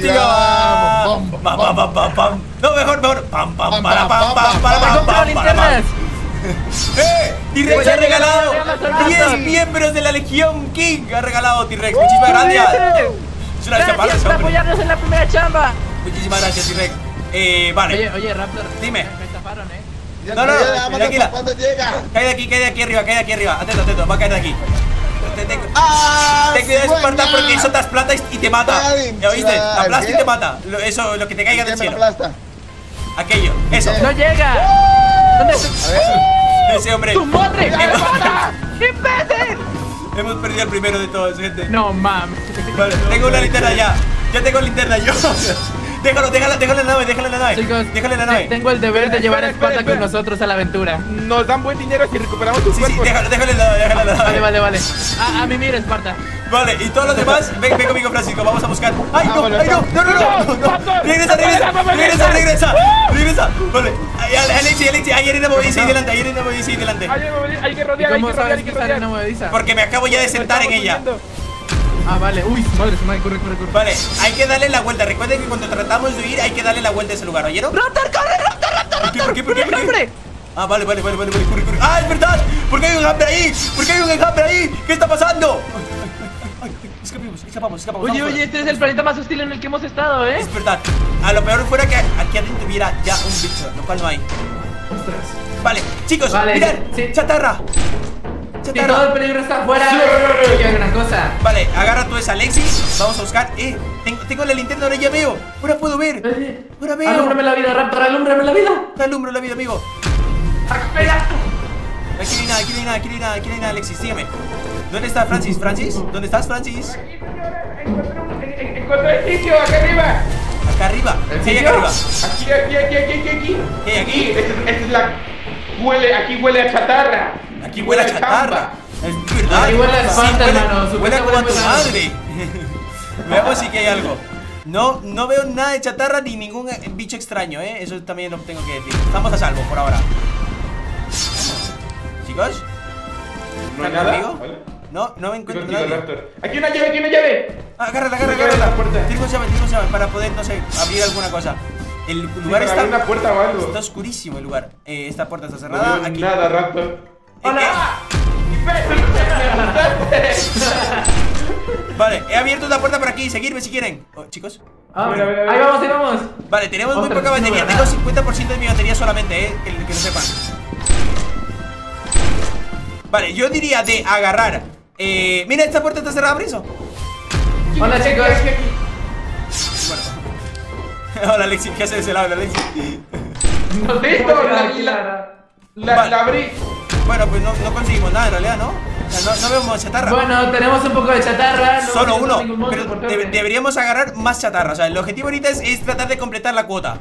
Pam. No, mejor. Pam, Pam, para, pam, pam, Compro para, linternas. T-Rex Voy ha a regalado regalar a 10 Raptor. miembros de la Legión King. Ha regalado T-Rex. Muchísimas gracias. Es una chapada, Gracias por hombre. apoyarnos en la primera chamba. Muchísimas gracias, T-Rex. Vale. Oye, Raptor. Dime. Me estafaron, No, tranquila. ¿Cuándo llega? Cae de aquí arriba. Atento, va a caer de aquí. Ten cuidado, Esparta, Cigüeña. porque eso te aplasta y te mata. Vale, ¿Oíste? Te aplasta y ¿qué? te mata. Lo que te caiga del ¿Quién me cielo. aplasta? Aquello, eso. No llega. ¿Dónde está? A ver. Ese hombre. ¡Tu madre! Ya, ¡Esparta! ¡Imbécil! Hemos perdido el primero de todos, gente. No mames. Vale, tengo una linterna ya. Ya tengo linterna yo. Déjalo en la nave, Chicos, déjale en la nave. tengo el deber de llevar a Espera, Esparta espera. con nosotros a la aventura. Nos dan buen dinero si recuperamos tus Sí, cuerpos. déjalo en la nave. Vale. A mí mira, Esparta. Vale, y todos los demás, ven conmigo, Francisco, vamos a buscar. ¡Ay, no! Vámonos, ¡Ay, no! vamos. ¡No! ¡No! ¡Regresa! ¡Regresa! Vale, Alexi, hay arena movediza ahí delante, Hay que rodear, ¿Cómo sabes que esta arena movediza? Porque me acabo ya de sentar en ella. Ah, vale. Uy, madre, corre. Vale, hay que darle la vuelta. Recuerden que cuando tratamos de huir hay que darle la vuelta a ese lugar, ¿oyeron? ¡Raptor, corre, Raptor! ¿Por qué? ¡Hombre! Ah, vale, corre. ¡Ah, es verdad! ¿Por qué hay un enjambre ahí? ¿Qué está pasando? Ay, escapamos. Oye, este es el planeta más hostil en el que hemos estado, ¿eh? Es verdad. A lo peor fuera que aquí adentro hubiera ya un bicho, lo cual no hay. Ostras. Vale, chicos, Vale, mirad, sí. chatarra. Si todo el peligro está afuera, hay una cosa. Vale, agarra tú esa, Alexis. Vamos a buscar. Tengo la linterna, ahora ya veo. Ahora puedo ver. Ahora veo. Alúmbrame la vida, Raptor, alúmbrame la vida. Te alumbro la vida, amigo. Espera. Aquí no hay nada, Alexis, sígueme. ¿Dónde está Francis? ¿Dónde estás, Francis? Encontré el sitio, acá arriba. Acá arriba. ¿El ¿Qué hay sitio? acá arriba? Aquí. ¿Qué hay aquí? Esta es la... Aquí huele a chatarra. Aquí huele a chatarra. Es verdad. Aquí huele a Esparta, huele- hermano. Su Huele casa como a huele tu a- madre. Veamos si que hay algo. No veo nada de chatarra ni ningún bicho extraño, ¿eh? Eso también lo tengo que decir. Estamos a salvo por ahora. Chicos, ¿No hay ¿están nada? conmigo? ¿Vale? No me encuentro Contigo, nada. Raptor. Aquí una llave. Agárrala. la puerta. Tira un llave para poder, no sé, abrir alguna cosa. El lugar para abrir una puerta o algo. está oscurísimo el lugar. Esta puerta está No cerrada. veo Aquí. nada, Raptor. ¡Hola! Vale, he abierto una puerta por aquí. Seguidme si quieren. Oh, chicos. A ver. Ahí vamos. Vale, tenemos muy Ostras, poca no batería. veo Tengo nada. 50% de mi batería solamente, que lo sepan. Vale, yo diría de agarrar. Mira, esta puerta está cerrada, Brizo. Hola, chicos. Bueno. Hola, Alexi. ¿Qué haces de ese lado, Alexi? No sé Listo, la Vale. la abrí. Bueno, pues no conseguimos nada en realidad, ¿no? O sea, no vemos chatarra. Bueno, tenemos un poco de chatarra. no Solo tenemos uno, ningún monstruo pero por suerte. deberíamos agarrar más chatarra. O sea, el objetivo ahorita es tratar de completar la cuota.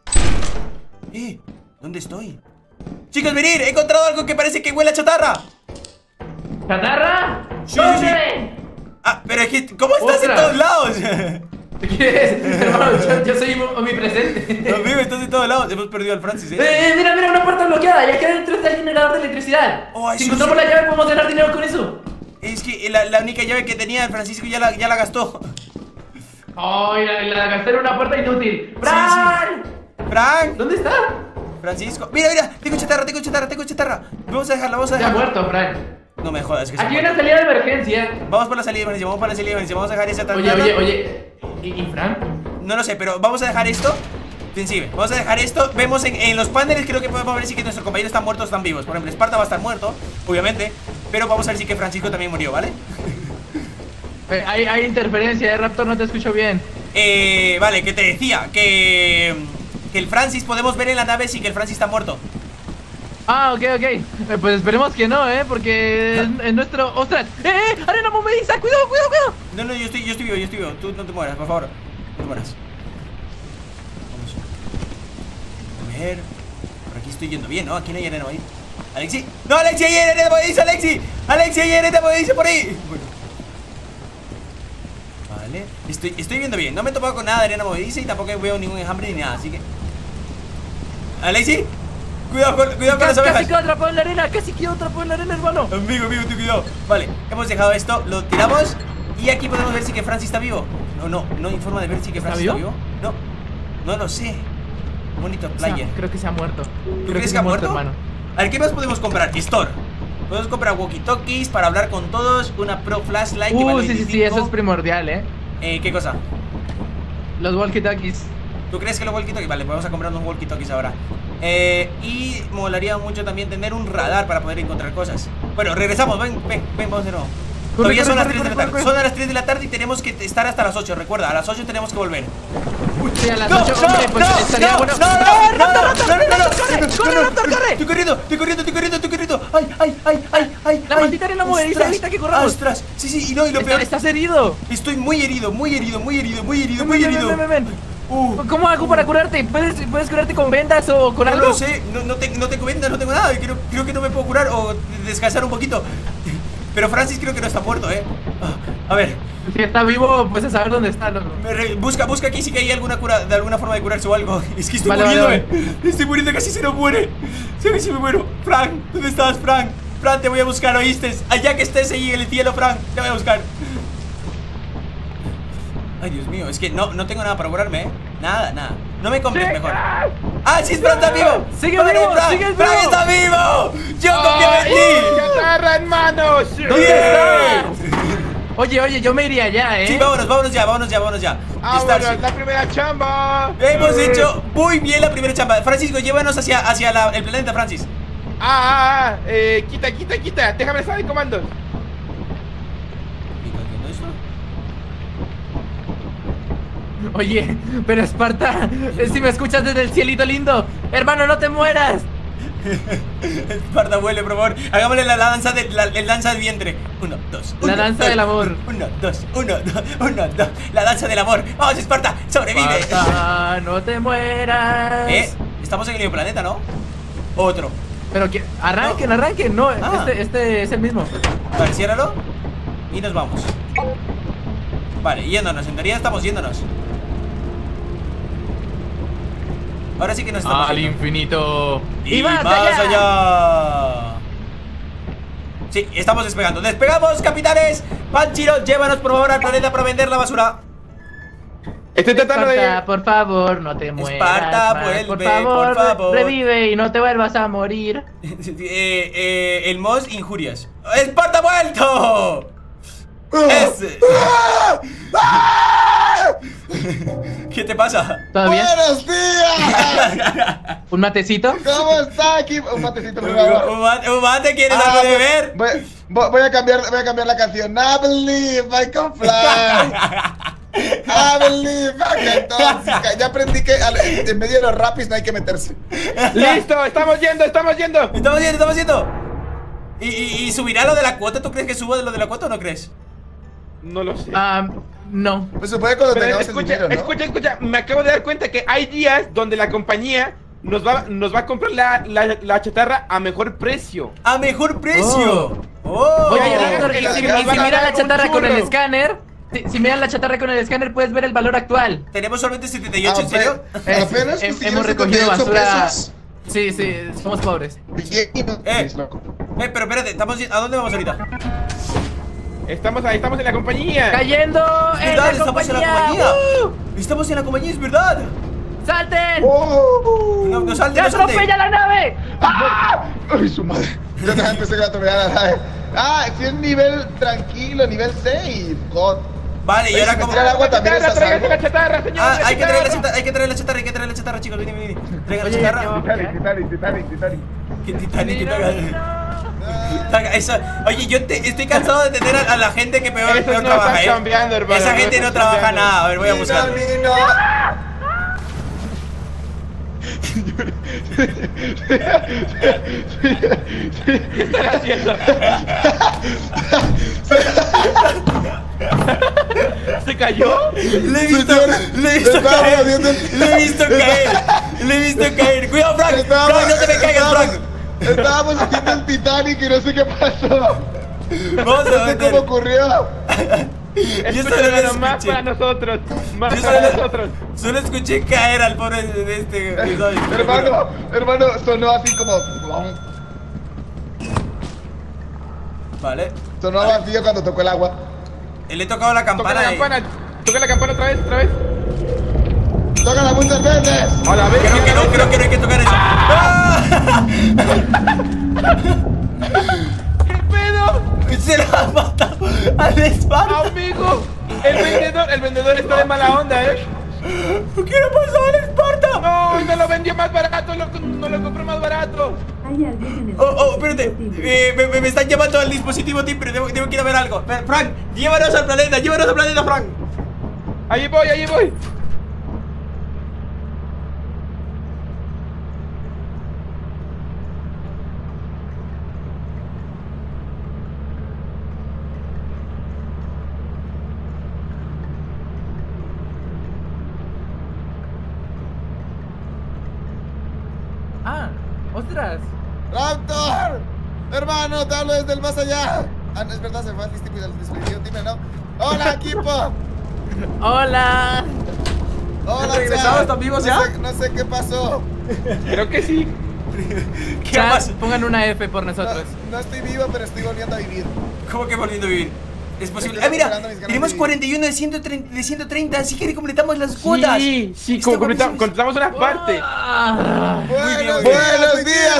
¿Dónde estoy? Chicos, venid, he encontrado algo que parece que huele a chatarra. ¿Chatarra? Sí, ¿Dónde? Ah, pero es que, ¿cómo estás en ¡Ostras! todos lados? ¿Qué quieres? Hermano, yo soy omnipresente. Amigo, estás en todos lados. Hemos perdido al Francis, Mira, una puerta bloqueada. Ya que adentro está el generador de electricidad. Oh, Si eso encontramos sí. la llave, podemos ganar dinero con eso. Es que la única llave que tenía el Francisco ya la gastó. Oh, y la gasté en una puerta inútil. ¡Fran! Frank, ¿Dónde está? Francisco. Mira, tengo chatarra. Vamos a dejarla. Ya ha muerto, Fran. No me jodas, que se Aquí hay muere. una salida de emergencia. Vamos por la salida de emergencia, vamos a dejar esa chatarra. Oye. ¿Y Fran? No lo sé, pero vamos a dejar esto. Sensible, vamos a dejar esto. Vemos en los paneles, creo que podemos ver si que nuestros compañeros están muertos o están vivos. Por ejemplo, Esparta va a estar muerto, obviamente. Pero vamos a ver si que Francisco también murió, ¿vale? Hay interferencia, Raptor, no te escucho bien. Vale, que te decía que el Francis podemos ver en la nave si que el Francis está muerto. Ah, ok. Pues esperemos que no, porque es nuestro... ¡Ostras! ¡Arena movediza! ¡Cuidado! No, yo estoy vivo. Tú no te mueras, por favor. No te mueras. Vamos. A ver. Por aquí estoy yendo bien, ¿no? Aquí no hay arena ahí. ¿Alexi? ¡No, Alexi! ¡Hay arena movediza, Alexi! ¡Alexi, hay arena movediza por ahí! Bueno. Vale. Estoy viendo bien. No me he topado con nada de arena movediza y tampoco veo ningún enjambre ni nada, así que... ¿Alexi? Cuidado con las ovejas. Casi quedo atrapado en la arena, hermano. Amigo, tú cuidado. Vale, hemos dejado esto, lo tiramos. Y aquí podemos ver si que Francis está vivo. No hay forma de ver si que Francis está vivo. No lo sé. Monitor player. Creo que se ha muerto. ¿Tú crees que ha muerto? hermano? A ver, ¿qué más podemos comprar? Store. Podemos comprar walkie-talkies para hablar con todos. Una pro flashlight que vale Sí, 25. eso es primordial, ¿Qué cosa? Los walkie-talkies. ¿Tú crees que los walkie-talkies? Vale, vamos a comprar unos walkie-talkies ahora. Y molaría mucho también tener un radar para poder encontrar cosas. Bueno, regresamos, ven, vamos de nuevo. Todavía son las 3 de la tarde. Son a las 3 de la tarde y tenemos que estar hasta las 8. Recuerda, a las 8 tenemos que volver. Sí, a las 8, hombre, pues estaría bueno. ¡No! ¡Corre, Raptor, corre! Estoy corriendo. ¡Ay! La maldita arena movediza evita que corramos. ¡Ostras! Sí, y lo peor. ¿Estás herido? Estoy muy herido. Ven. ¿Cómo hago para curarte? ¿Puedes curarte con vendas o con algo? No lo sé, no tengo vendas, no tengo nada. Creo que no me puedo curar o descansar un poquito. Pero Francis creo que no está muerto, A ver. Si está vivo, pues a saber dónde está, loco. Busca aquí si que hay alguna cura, de alguna forma de curarse o algo. Es que estoy Vale. Estoy muriendo, casi se nos muere. Si me muero. Frank, ¿dónde estás, Frank? Frank, te voy a buscar, ¿oíste? Allá que estés ahí en el cielo, Frank, te voy a buscar. Ay, Dios mío, es que no tengo nada para curarme, Nada. No me compres mejor. ¡Ah, sí, Frank está vivo! ¡Sigue vivo! ¡Frank está vivo! ¡Yo confío en ti! ¡Chatarra en manos! ¿Dónde estás? Oye, yo me iría ya, Sí, vámonos ya. ¡Vámonos! ¡La primera chamba! Hemos hecho muy bien la primera chamba. Francisco, llévanos hacia el planeta, Francis. Quita. Déjame saber comandos. Oye, pero Esparta, si me escuchas desde el cielito lindo, hermano, no te mueras. Esparta, vuele, por favor. Hagámosle la danza del vientre. 1, 2. La danza del amor. 1, 2. La danza del amor. Vamos, Esparta, sobrevive. Esparta, no te mueras. Estamos en el mismo planeta, ¿no? Otro. Pero que arranquen, no, este es el mismo. Vale, ciérralo. Y nos vamos. Vale, yéndonos, en teoría estamos yéndonos. Ahora sí que nos estamos al infinito y más allá. Sí, estamos despegando. ¡Despegamos, capitanes! Panchiro, llévanos por favor al planeta para vender la basura. Estoy tratando Esparta, por favor, no te mueras. Esparta, vuelve, por favor. Revive y no te vuelvas a morir. El Moss injurias. ¡Esparta ha vuelto! ¡Ese! ¿Qué te pasa? ¿Todo bien? ¡Buenos días! ¿Un matecito? ¿Cómo está aquí? Un matecito, por favor. ¿Un mate? ¿Quieres algo de beber? Voy a cambiar la canción. I believe I can fly. I believe I can dance. Ya aprendí que en medio de los rapis no hay que meterse. ¡Listo! ¡Estamos yendo! Estamos yendo. ¿Y subirá lo de la cuota? ¿Tú crees que suba lo de la cuota o no crees? No lo sé. No. Pues se puede cuando Pero tengamos el dinero, ¿no? escucha, me acabo de dar cuenta que hay días donde la compañía nos va a comprar la chatarra a mejor precio. ¡A mejor precio! Oye, Raptor, si miras la chatarra con el churro. escáner, si miras la chatarra con el escáner puedes ver el valor actual. ¿Tenemos solamente 78, en serio? Apenas Hemos recogido basura. Sí, somos pobres. Pero espérate, ¿a dónde vamos ahorita? Estamos en la compañía. ¡Cayendo! ¡En la Estamos en la compañía! compañía. Estamos en la compañía, es verdad. ¡Salten! No salte, ¡Ya no salte. atropella la nave! ¡Ay, su madre! Yo también pensé que iba a atropellar la nave. Si es nivel tranquilo, nivel 6. God. Vale, y ahora como... el agua también está Tráigase salvo. la chatarra, señor. hay que traer la chatarra, chicos, vení. Traigan la chatarra. Titanic. Titanic. Oye, estoy cansado de tener a la gente que peor Esos no trabaja, están cambiando, hermano, Esa gente no trabaja cambiando. nada. A ver, voy a buscar. ¿Qué están haciendo? ¿Se cayó? Le he visto caer. Cuidado, Frank. Frank, no te me caigas, Frank. Estábamos haciendo el Titanic y no sé qué pasó. Vamos a No sé cómo ver. ocurrió. Escúchalo, más para nosotros. Más para nosotros. Solo escuché caer al pobre de este. Hermano, sonó así como. Vale. Sonó vacío cuando tocó el agua. Le he tocado la Toca campana. la campana. Toca la campana otra vez. ¡Tócala muchas veces! A la vez. Creo que no hay que tocar eso. ¿Qué pedo? Se lo ha matado al Esparta. Amigo, el vendedor está de mala onda, ¿Qué le pasó al Esparta? No, me lo vendió más barato, no lo compré más barato. Espérate. Me están llamando al dispositivo timbre. Debo que ir a ver algo. Frank, llévanos al planeta, Frank. Ahí voy. ¡Ostras! ¡Raptor! Hermano, te hablo desde el más allá. Ah, no, es verdad, se fue al dispositivo timbre, ¿no? ¡Hola, equipo! ¡Hola! ¡Hola, ¿Regresamos? chat! ¿Están vivos ya? No sé qué pasó. Creo que sí. ¿Qué Chat, pasa? pongan una F por nosotros. No estoy vivo, pero estoy volviendo a vivir. ¿Cómo que volviendo a vivir? Es posible. Estoy Mira, recuperando mis ganas tenemos de vivir. 41 de 130, así que completamos las cuotas. Sí, Está buenísimo. completamos una parte. Ah, ¡Buenos bien. días!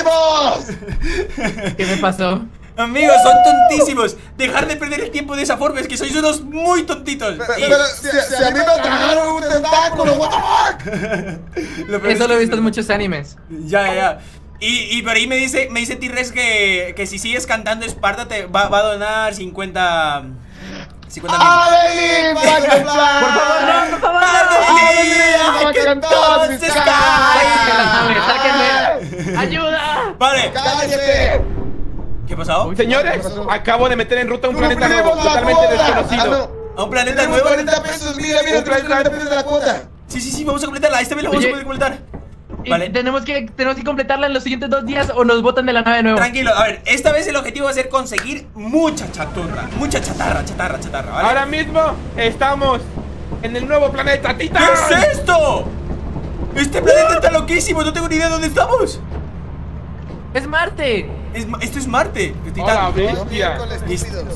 ¡Lo hicimos! ¿Qué me pasó? Amigos, son tontísimos. Dejar de perder el tiempo de esa forma, es que sois unos muy tontitos. Pero si a mí me tragaron un tentáculo, what the fuck? Lo peor Eso es lo he que- visto en muchos animes. Ya. Y por ahí me dice T-Rex que si sigues cantando Esparta te va a donar 50 mil. ¡Abelín, Por favor, no, por favor, no. Entonces Sáquenme la nave, sáquenme. ¡Ayuda! Vale, ¡Cállate! ¿qué pasó? Señores, acabo de meter en ruta un planeta ¡Cumplimos nuevo, la totalmente cuota! desconocido. ¿A un planeta Tenemos nuevo? 40 pesos, mira, tenemos 40 pesos de la cuota. Sí, vamos a completarla. Esta vez la vamos a Oye. poder completar. Y Vale. tenemos que completarla en los siguientes 2 días o nos botan de la nave de nuevo. Tranquilo, a ver, esta vez el objetivo va a ser conseguir mucha chatarra, ¿vale? Ahora mismo estamos en el nuevo planeta ¿Qué Titán. es esto? Este planeta está loquísimo, no tengo ni idea de dónde estamos. ¡Es Marte! Esto es Marte. Hola, Titán. No, miércoles, Listo. estúpidos.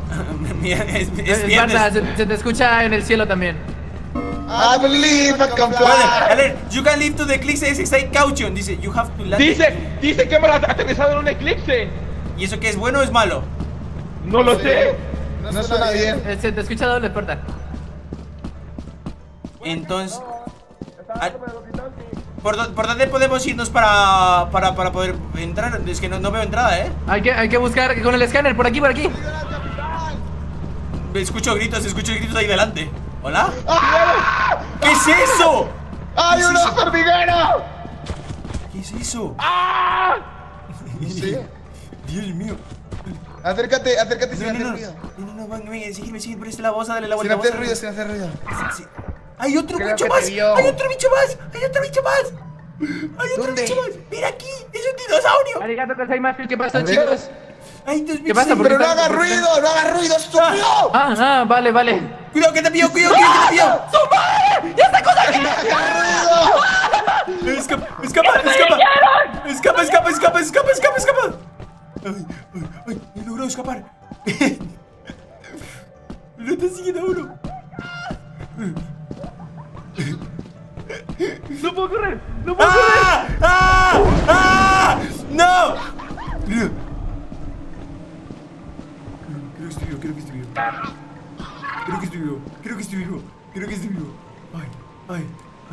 Es Esparta, viernes. se te escucha en el cielo también. I believe I can Vale, fly. a ver, you can live to the eclipse exercise caution. Dice, you have to land. Dice que hemos aterrizado en un eclipse. ¿Y eso qué es bueno o es malo? No lo sé. No suena bien. Se te escucha doble, Esparta. Entonces, ¿por dónde podemos irnos para poder entrar? Es que no veo entrada, ¿eh? Hay que buscar con el escáner, por aquí. Escucho gritos ahí delante. ¿Hola? ¿Qué es eso? ¡Hay un oso hormiguero! ¿Qué es eso? No sé. Dios mío. Acércate sin hacer ruido. No, venga, sígueme por este lado, vamos a darle la Sin vuelta. hacer ruido. Sí. ¡Hay otro Creo bicho que más! te vio. ¡Hay otro bicho más! ¿Dónde? ¡Mira aquí! ¡Es un dinosaurio! Arigato gozaimasu, ¿qué pasó, A ver. chicos? ¡Hay dos bichos! ¿Qué pasa? ¿Por Pero no qué hagas ruido, estúpido. Vale. ¡Cuidado que te pillo! ¡Cuidado que te pillo! ¡Ya está cosa aquí! ¡Escapa! ¡Ay! ¡He logrado escapar! ¡Lo está siguiendo a uno! ¡No puedo correr! ¡No! Creo que estoy vivo. Ay.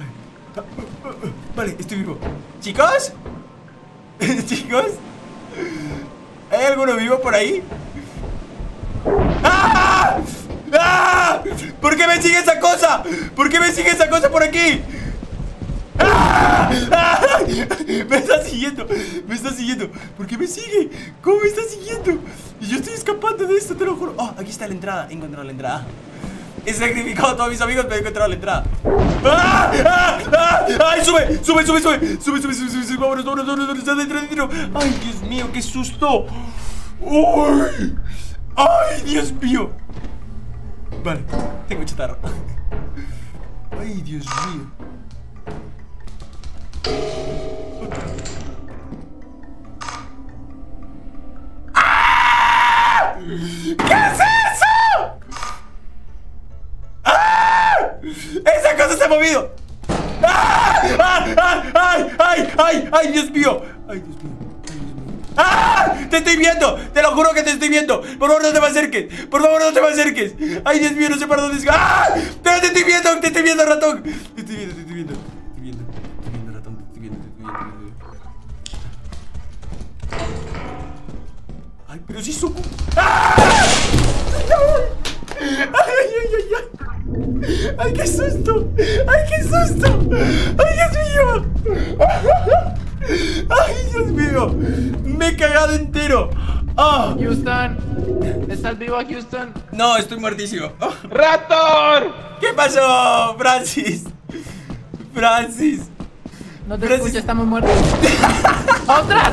Vale, estoy vivo. ¿Chicos? ¿Chicos? ¿Hay alguno vivo por ahí? ¡Ah! ¿Por qué me sigue esa cosa? ¿Por qué me sigue esa cosa por aquí? ¡Ah! Me está siguiendo. ¿Por qué me sigue? ¿Cómo me está siguiendo? Y yo estoy escapando de esto, te lo juro. Oh, aquí está la entrada. He encontrado la entrada. He sacrificado a todos mis amigos, pero he encontrado la entrada. ¡Ay, sube! Vámonos. Dentro. Ay, Dios mío, qué susto. Ay, Dios mío. Vale, tengo chatarra. Ay, Dios mío. ¿Qué es eso? ¡Esa cosa se ha movido! ¡Ay, Dios mío! ¡Te estoy viendo! ¡Te lo juro que te estoy viendo! ¡Por favor, no te me acerques! ¡Ay, Dios mío, no sé para dónde es! ¡Ah! ¡Pero te estoy viendo, ratón! Te estoy viendo. ratón, estoy viendo. Ay, pero si Suku. ¡Ah! ¡Ay, qué susto! ¡Ay, qué susto! ¡Ay, Dios mío! ¡Ay, Dios mío! ¡Me he cagado entero! ¡Ah! Houston, ¿estás vivo, Houston? No, estoy muertísimo. Oh. ¡Raptor! ¿Qué pasó, Francis? Francis. No te escucho, estamos muertos. ¡Otra!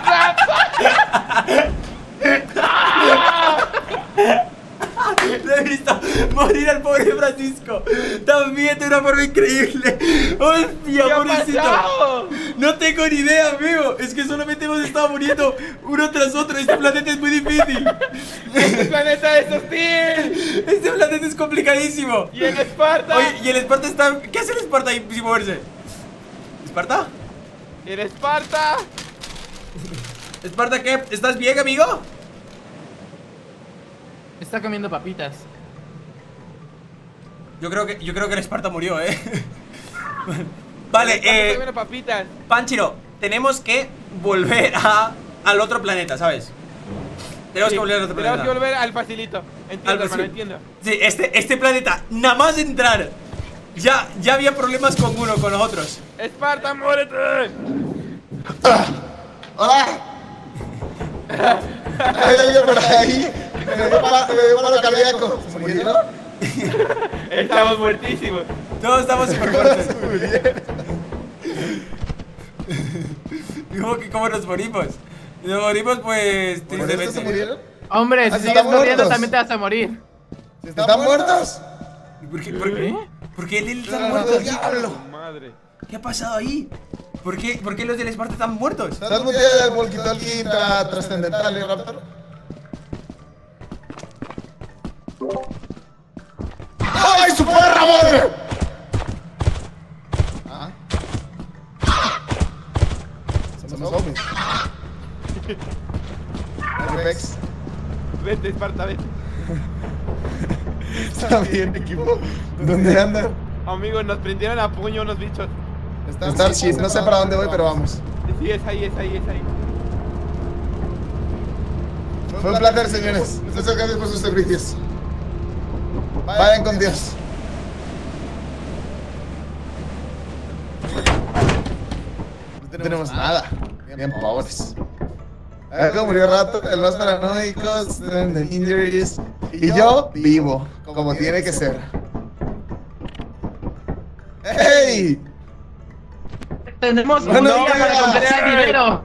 Lo he visto morir al pobre Francisco. También de una forma increíble. Hostia, pobrecito. No tengo ni idea, amigo. Es que solamente hemos estado muriendo uno tras otro. Este planeta es muy difícil. ¡Este planeta es hostil! Este planeta es complicadísimo. ¡Y el Esparta! Oye, y el Esparta está... ¿Qué hace el Esparta ahí sin moverse? ¿Esparta? ¡El Esparta! ¿Esparta qué? ¿Estás bien, amigo? Está comiendo papitas. Yo creo que el Esparta murió, Vale, papitas. Panchiro, tenemos que volver al otro planeta, ¿sabes? Tenemos que volver al otro planeta. Tenemos que volver al facilito. Entiendo, hermano, entiendo. Sí, este planeta, nada más entrar, ya había problemas con los otros. ¡Esparta, muérete! ¡Hola! ¿Hay alguien por ahí? Me dio paro cardíaco. ¿Se murieron? Estamos muertísimos. Todos estamos super muertos. ¿Cómo nos morimos? Nos morimos, pues, ¿Por esto se tristemente. murieron? Hombre, si Ah, sigues están corriendo muertos. también te vas a morir. ¿Están muertos? ¿Por qué? ¿Eh? ¿Por qué él está ¡Claro, muerto? diablo! Madre. ¿Qué ha pasado ahí? ¿Por qué los del Esparta están muertos? ¿Estás muteado del walkie-talkie trascendental, Raptor? ¡Ay, su perra madre! ¿Ah? Somos zombies. Apex. Vete, Esparta, vete. Está bien, equipo. ¿Dónde andan? Amigos, nos prendieron a puño unos bichos. Starship, no sé para dónde voy, pero vamos. Sí, es ahí. Fue un placer, señores. Muchas gracias por sus servicios. Vayan con Dios. No tenemos nada. Bien, pobres. A ver cómo murió Rato, el más paranoico, the injuries. Y yo vivo, como tiene que ser. ¡Hey! Tenemos un Buenos día para días. conseguir dinero.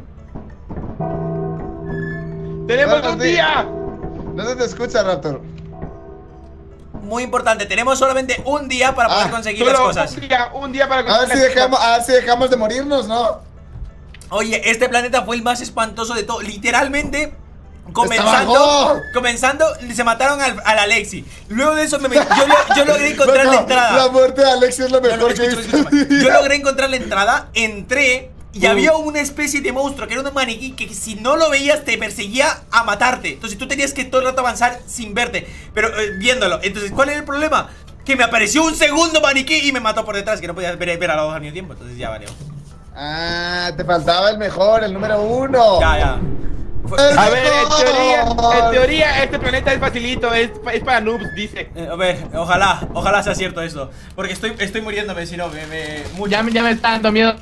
¡Tenemos Buenos un día! No se te escucha, Raptor. Muy importante, tenemos solamente un día para poder conseguir las Solo cosas. un día para A ver si dejamos de morirnos, ¿no? Oye, este planeta fue el más espantoso de todo. Literalmente, ¡Estaba comenzando, se mataron al Alexi. Luego de eso, yo logré encontrar la entrada. La muerte de Alexi es lo No, mejor que he visto. escúchame. Yo logré encontrar la entrada, entré y había una especie de monstruo que era un maniquí que si no lo veías te perseguía a matarte. Entonces tú tenías que todo el rato avanzar sin verte, pero viéndolo. Entonces, ¿cuál era el problema? Que me apareció un segundo maniquí y me mató por detrás, que no podía ver a los dos al mismo tiempo. Entonces ya valió. Ah, te faltaba el mejor, el número 1. Ya. A ver, en teoría este planeta es facilito, es para noobs, dice. A ver, ojalá sea cierto eso. Porque estoy muriéndome, si no, Ya me está dando miedo.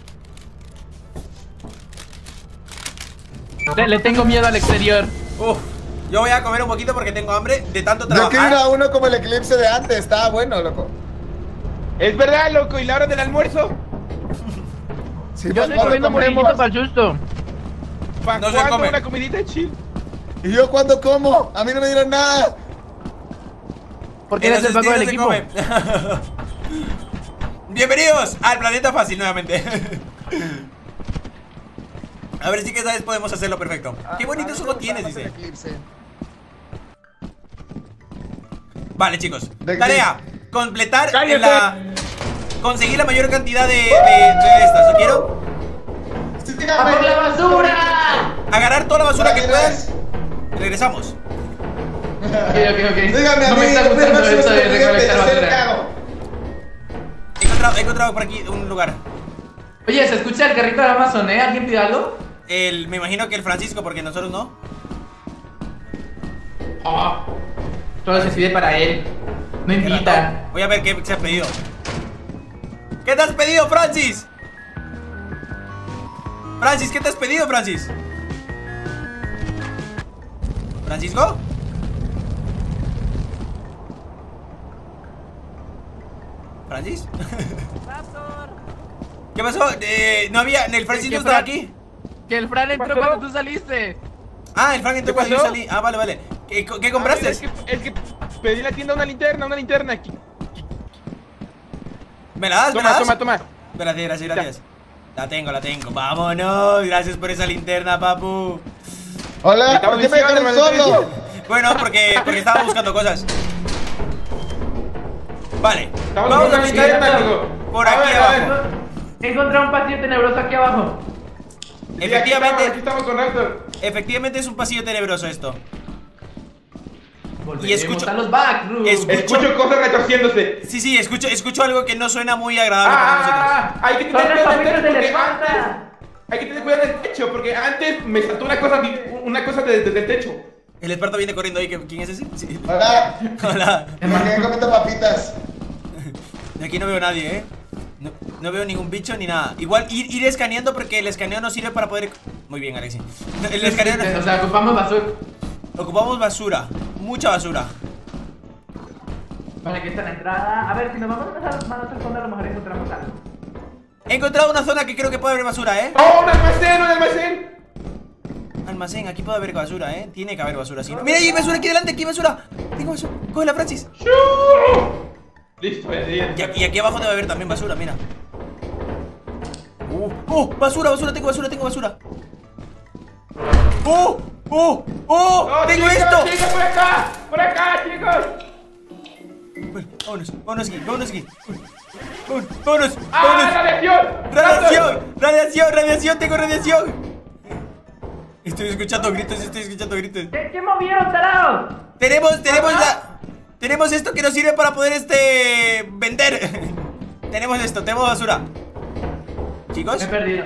Le tengo miedo al exterior. Uf, yo voy a comer un poquito porque tengo hambre de tanto Yo quiero ir trabajar. a uno como el eclipse de antes, estaba bueno, loco. Es verdad, loco, ¿y la hora del almuerzo? Sí, Yo pues, estoy ¿cuándo comiendo comemos? pollito para el susto. ¿Para No se cuándo come. una comidita chill? ¿Y yo cuándo como? A mí no me dieron nada. Porque eres el pago del equipo. Bienvenidos al Planeta Fácil nuevamente. A ver si que esta vez podemos hacerlo perfecto. Qué bonitos ojos tienes, dice. Vale, chicos. ¿De qué? Tarea: completar ¡Cállate! conseguir la mayor cantidad de estas. ¿Lo quiero? ¡A por la basura! Agarrar toda la basura que puedan. Dígame Regresamos. Ok. a No mí, me está el gustando máximo esto de superviviente, recolectar ya sé lo que basura. hago. He encontrado por aquí un lugar. Oye, ¿se escucha el carrito de Amazon, ¿Alguien pide algo? Me imagino que el Francisco, porque nosotros no. Oh, todo se pide para él. No invita. Voy a ver qué se ha pedido. ¿Qué te has pedido, Francis? Francis, ¿qué te has pedido, Francis? ¿Francisco? ¿Francis? ¿Qué pasó? No había... ¿El Francis no estaba aquí? Que el Fran entró cuando tú saliste. Ah, el Frank entró cuando yo salí. Ah, vale, vale. ¿Qué compraste? Es que pedí en la tienda una linterna. ¿Me la das? ¿Me la das? Toma. Gracias. La tengo. Vámonos. Gracias por esa linterna, papu. Hola, ¿por qué me dejaron solo? Bueno, porque estaba buscando cosas. Vale. Vamos a buscar por aquí abajo. He encontrado un pasillo tenebroso aquí abajo. Efectivamente. Aquí estamos con Raptor. Efectivamente es un pasillo tenebroso esto. Y escucho los backrooms. Escucho cosas retorciéndose. Sí, escucho algo que no suena muy agradable para nosotros. Hay que tener cuidado del techo porque antes me saltó una cosa desde el techo. El experto viene corriendo ahí. ¿Quién es ese? Sí. Hola. Me quedé comiendo papitas. De aquí no veo nadie, No veo ningún bicho ni nada. Igual ir escaneando porque el escaneo no sirve para poder... Muy bien, Alexi. El escaneo no... O sea, ocupamos basura. Ocupamos basura. Mucha basura. Vale, aquí está la entrada. A ver, si nos vamos a pasar fondo, a lo mejor encontramos algo. He encontrado una zona que creo que puede haber basura, ¡Oh, un almacén! Almacén, aquí puede haber basura, Tiene que haber basura, sí. Mira, hay basura aquí delante, aquí hay basura. Tengo basura. Cógela, Francis. Listo, y aquí abajo debe haber también basura, mira. Basura, tengo basura. Tengo esto. Chicos, por acá, chicos. Bueno, vámonos aquí. Vámonos. Radiación, tengo radiación. Estoy escuchando gritos. ¿Qué movieron, tarados? Tenemos esto que nos sirve para poder vender. tenemos basura. Chicos. Me he perdido.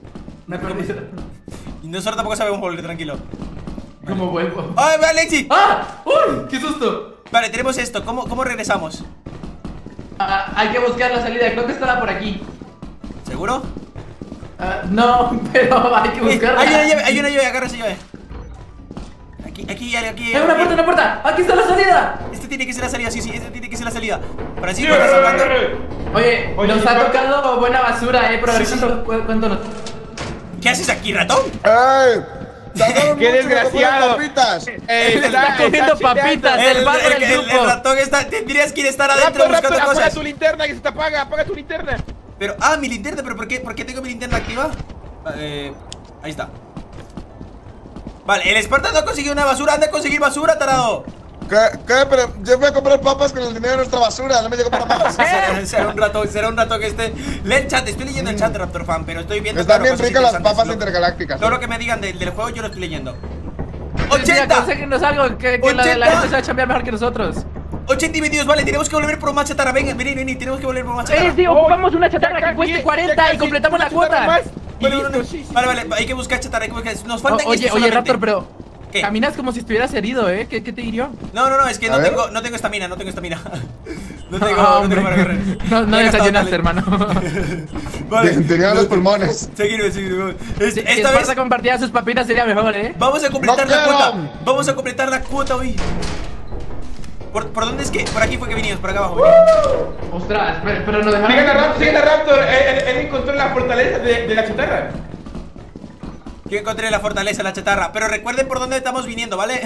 Y nosotros tampoco sabemos volver, tranquilo. ¿Cómo vuelvo? ¡Ay, Alexi! ¡Ah! ¡Uy! ¡Qué susto! Vale, tenemos esto. ¿Cómo regresamos? Hay que buscar la salida. Creo que estará por aquí. ¿Seguro? No, pero hay que buscarla. Hay una llave, agarra esa llave. Aquí. ¡Hay una puerta! ¡Aquí está la salida! Este tiene que ser la salida, sí, esta tiene que ser la salida. Francisco, ¿estás hablando? Oye, nos ha tocado buena basura, pero a ver cuánto nos... ¿Qué haces aquí, ratón? ¡Ey! ¡Qué desgraciado! Está comiendo papitas, el barro del grupo. El ratón tendrías que estar adentro buscando cosas. Apaga tu linterna que se te apaga tu linterna. Pero, mi linterna, pero ¿por qué tengo mi linterna activa? Ahí está. Vale, el Espartano ha conseguido una basura. Anda a conseguir basura, tarado. ¿Qué? Pero yo voy a comprar papas con el dinero de nuestra basura. No me llegó para papas. Será un rato que esté. Lee el chat, estoy leyendo el chat de Raptor Fan, pero estoy viendo. Están bien cosas ricas las interesantes. papas intergalácticas. Todo lo que me digan del juego yo lo estoy leyendo. ¡80! Conséguenos algo que la gente se va a chambear mejor que nosotros. 80 medios, vale, tenemos que volver por más chatarra. Venga, vení, tenemos que volver por más chatarra. Sí, ocupamos una chatarra que cueste 40 y completamos la cuota. Vale, hay que buscar chatarra, nos falta Oye, Raptor, pero ¿qué? caminas como si estuvieras herido, ¿Qué te hirió? No, es que no tengo estamina, No tengo para correr. No desayunaste, hermano. Vale. Tenía los pulmones. Seguimos. Si Esparta compartía sus papitas sería mejor, Vamos a completar la cuota. Vamos a completar la cuota hoy. ¿Por dónde es que? Por aquí fue que vinimos, por acá abajo. Ostras, pero no dejaron. Sigan a Raptor, él encontró la fortaleza de la chatarra. Yo encontré la fortaleza, la chatarra. Pero recuerden por dónde estamos viniendo, ¿vale?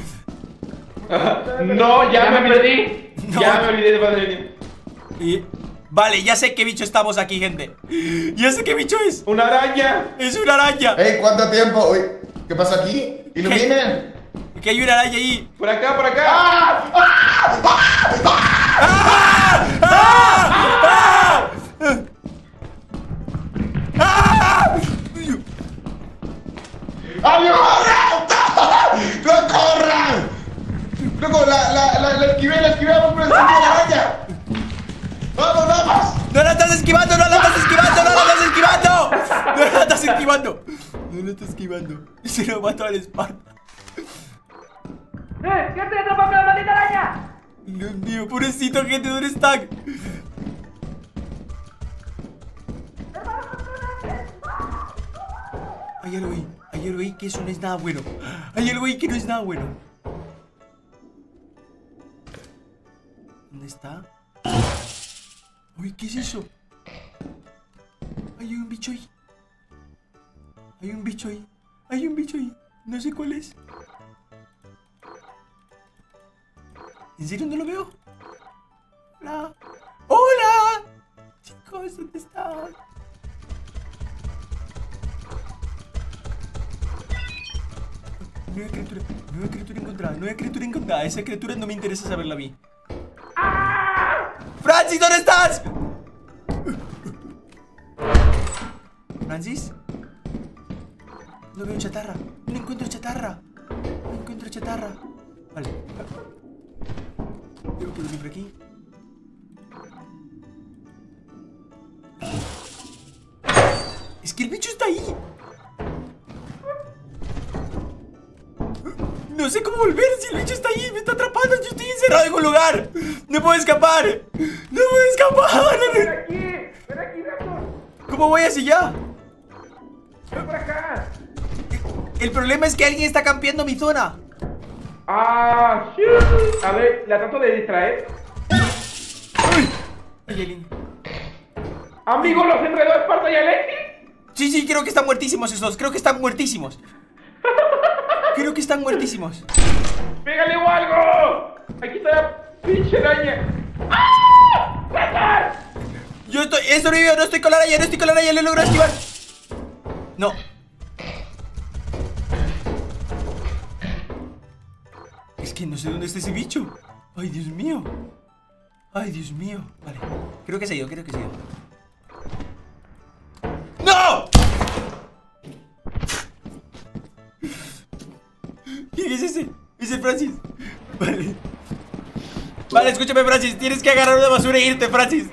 No, ya me perdí. Ya me olvidé de venir. Vale, ya sé qué bicho estamos aquí, gente. Ya sé qué bicho es. Una araña. Es una araña. Ey, ¿cuánto tiempo? Uy, ¿qué pasa aquí? ¡Iluminen! Que hay una araña ahí. Por acá. ¡Adiós! ¡No corran! Luego la esquivamos por encima de la araña. ¡Vamos! ¡No la estás esquivando! esquivando. No lo está esquivando. Se lo mató al Esparta. ¿Qué estoy atrapado con la maldita araña? Dios mío, pobrecito, gente, ¿dónde están? Hay algo ahí que eso no es nada bueno. Hay algo ahí que no es nada bueno. ¿Dónde está? Uy, ¿qué es eso? Hay un bicho ahí. Hay un bicho ahí. Hay un bicho ahí. No sé cuál es. ¿En serio no lo veo? Hola. ¡Hola! Chicos, ¿dónde están? Nueva criatura encontrada, nueva criatura encontrada. Esa criatura no me interesa saberla a mí. ¡Francis, ¿dónde estás? ¿Francis? No veo chatarra. No encuentro chatarra. No encuentro chatarra. Vale. Tengo que dormir por aquí. Es que el bicho está ahí. No sé cómo volver si el bicho está ahí. Me está atrapando. Yo estoy encerrado en un lugar. No puedo escapar. No puedo escapar. ¡Ven aquí, Raptor! ¿Cómo voy hacia allá? ¡Ven por acá! El problema es que alguien está campeando mi zona. ¡Ah, shit! A ver, la trato de distraer. Ay, Elin. Amigo, los enredó Esparta y Alexis. Sí, creo que están muertísimos esos. Creo que están muertísimos. Creo que están muertísimos. ¡Pégale o algo! Aquí está la pinche araña. ¡Ah! ¡Raptor! Yo he sobrevivido, no estoy con la araña, le logro esquivar. No. Es que no sé dónde está ese bicho. Ay, Dios mío. Ay, Dios mío. Vale, creo que se ha ido, ¡No! ¿Quién es ese? Es el Francis. Vale, escúchame, Francis. Tienes que agarrar una basura e irte, Francis.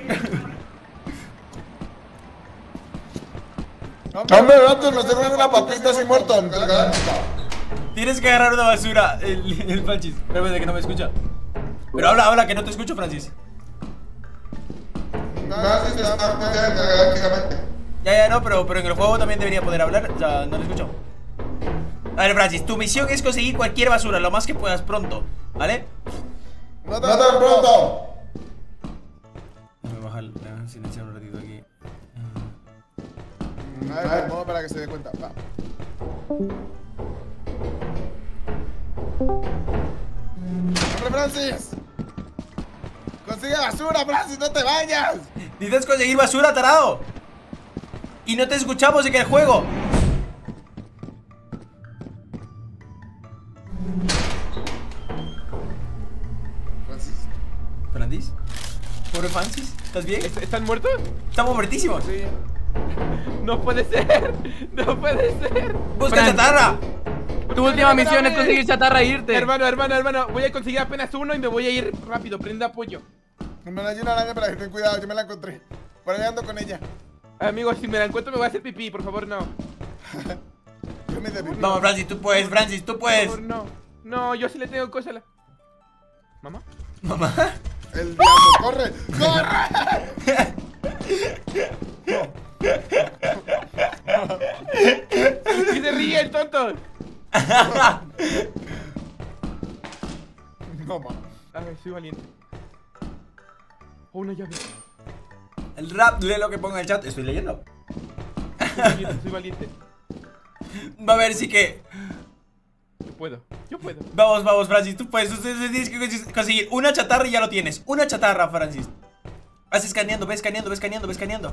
Hombre, Raptor, nos dejan una papita así muerto. Tienes que agarrar una basura, el Francis. Espérame que no me escucha. Pero habla, que no te escucho, Francis. Ya, no, pero en el juego también debería poder hablar. O sea, no lo escucho. A ver, Francis, tu misión es conseguir cualquier basura, lo más que puedas pronto, ¿vale? No tan pronto. Voy a bajar, silenciar un ratito aquí. A ver, modo para que se dé cuenta. Va. ¡Hombre, Francis! ¡Consigue basura, Francis! ¡No te vayas! Dices conseguir basura, tarado. Y no te escuchamos en el juego. ¿Francis? ¿Pobre Francis? ¿Estás bien? ¿Están muertos? Estamos muertísimos. Sí. No puede ser. No puede ser. ¡Busca chatarra! Tu última misión es conseguir chatarra e irte. Hermano. Voy a conseguir apenas uno y me voy a ir rápido. Prenda apoyo. Hermano, hay una araña para que ten cuidado. Yo me la encontré. Por ahí ando con ella. Amigo, si me la encuentro me voy a hacer pipí. Por favor, no. Yo me hice pipí. Vamos, Francis, tú puedes, Francis, tú puedes. Por favor, no. No, yo sí le tengo cosas a la... ¿Mamá? Mamá. El diablo, corre. Y se ríe el tonto. No, mamá. A ver, soy valiente. Oh, una llave. El rap, lee lo que ponga en el chat. Estoy leyendo. Soy valiente. Va a ver si que... Yo puedo. Vamos, Francis, tú puedes. Usted tienes que conseguir una chatarra y ya lo tienes. Una chatarra, Francis. Vas escaneando, ves escaneando.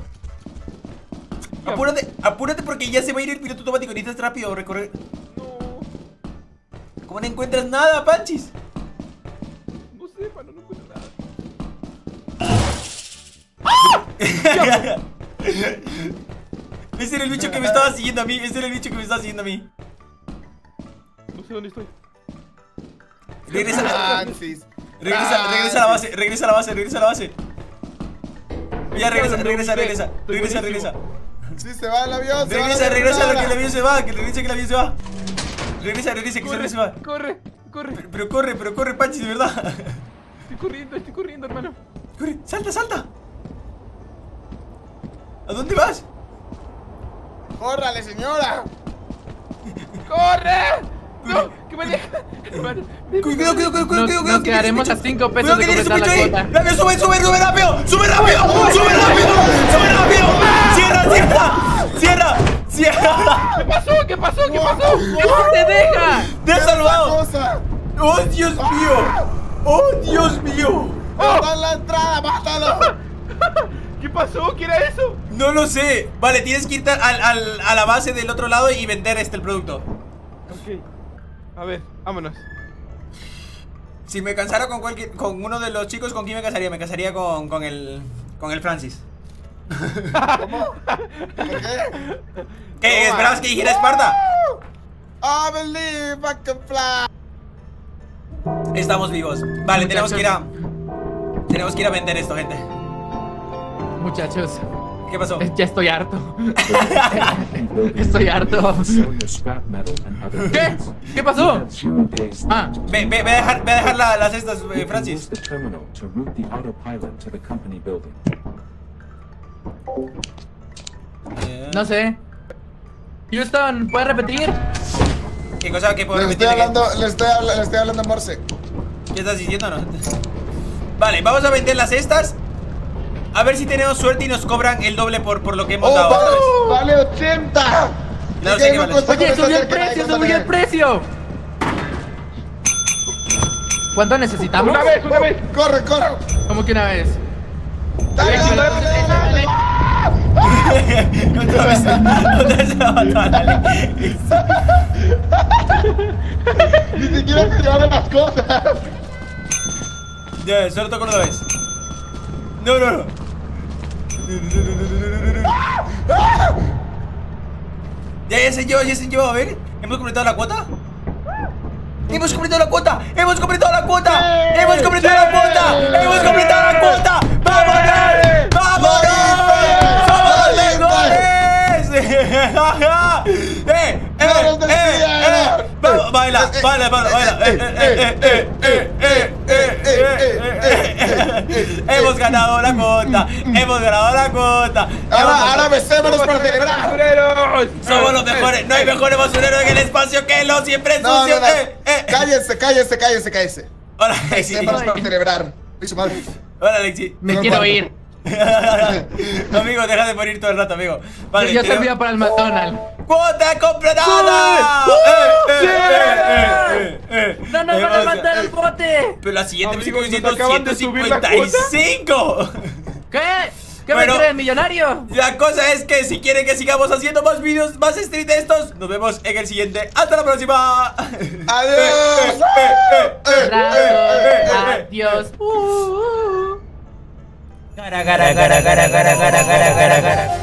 Apúrate porque ya se va a ir el piloto automático. Necesitas rápido recorrer. No. ¿Cómo no encuentras nada, Panchis? No sé, mano, no encuentro nada. Ese era el bicho que me estaba siguiendo a mí. No sé dónde estoy. Regresa Francis. a la base. Ya regresa. Sí, se va el avión. Regresa, que el avión se va. Que regresa, que el avión se va. Regresa, que el avión se va. Corre. Pero corre, Panchi, de verdad. Estoy corriendo, hermano. Corre, salta. ¿A dónde vas? ¡Córrale, señora! ¡Corre! ¡No! ¡Que me deja! Hermano, Cuidado. nos quedaremos a 5 pesos de completar la cuota. ¡Dame, sube rápido! ¡Sube rápido! ¡Cierra! ¿Qué pasó? ¡No te deja! ¡Te has salvado! Cosa? ¡Oh, Dios mío! ¡Está en la entrada! ¡Mátalo! ¿Qué pasó? ¿Qué era eso? No lo sé. Vale, tienes que irte a la base del otro lado y vender el producto. Ok. A ver, vámonos. Si me casara con uno de los chicos, ¿con quién me casaría? Me casaría con el Francis. ¿Cómo? ¿Por qué? ¿Qué? ¿Esperabas que dijera Esparta? I believe I can fly. Estamos vivos. Vale, tenemos que ir a vender esto, gente. Muchachos, ¿Qué pasó? ya estoy harto. Estoy harto. ¿Qué? ¿Qué pasó? Ah, Ve a dejar las estas, Francis. no sé. Houston, ¿puedes repetir? ¿Qué cosa? ¿Qué puedo Le repetir? estoy hablando en Morse. ¿Qué estás diciendo? No. Vale, vamos a vender las estas. A ver si tenemos suerte y nos cobran el doble por lo que hemos dado. Vale 80. No sé qué vale. Oye, subió el precio. ¿Cuánto necesitamos? Una vez. Corre. ¿Cómo que una vez? Dale. Otra vez la batalla. Ni siquiera se llevaron las cosas. Ya, solo toco una vez. No. Ya se llevó, a ver. ¿Hemos completado la cuota? ¡Hemos completado la cuota! ¡Vámonos! ¡Somos los mejores! Baila. Hemos ganado la cuota. Ahora besémonos para celebrar. ¡Basureros! Somos los mejores. No hay mejores basureros en el espacio que los siempre sucios. Cállese. Hola, Alexi. Besémonos para celebrar. Ay, su madre. Hola, Alexi. Me quiero ir. Amigo, deja de morir todo el rato, amigo. Vale, Yo servía para el McDonald's. ¡Cuota completada! ¡No nos van a matar el bote! Pero la siguiente me sigo Amigos, diciendo nos acaban de subir la 155. ¿Qué? ¿Qué Bueno. me crees, millonario? La cosa es que si quieren que sigamos haciendo más vídeos, más street de estos, nos vemos en el siguiente. ¡Hasta la próxima! Adiós. Adiós. Cara.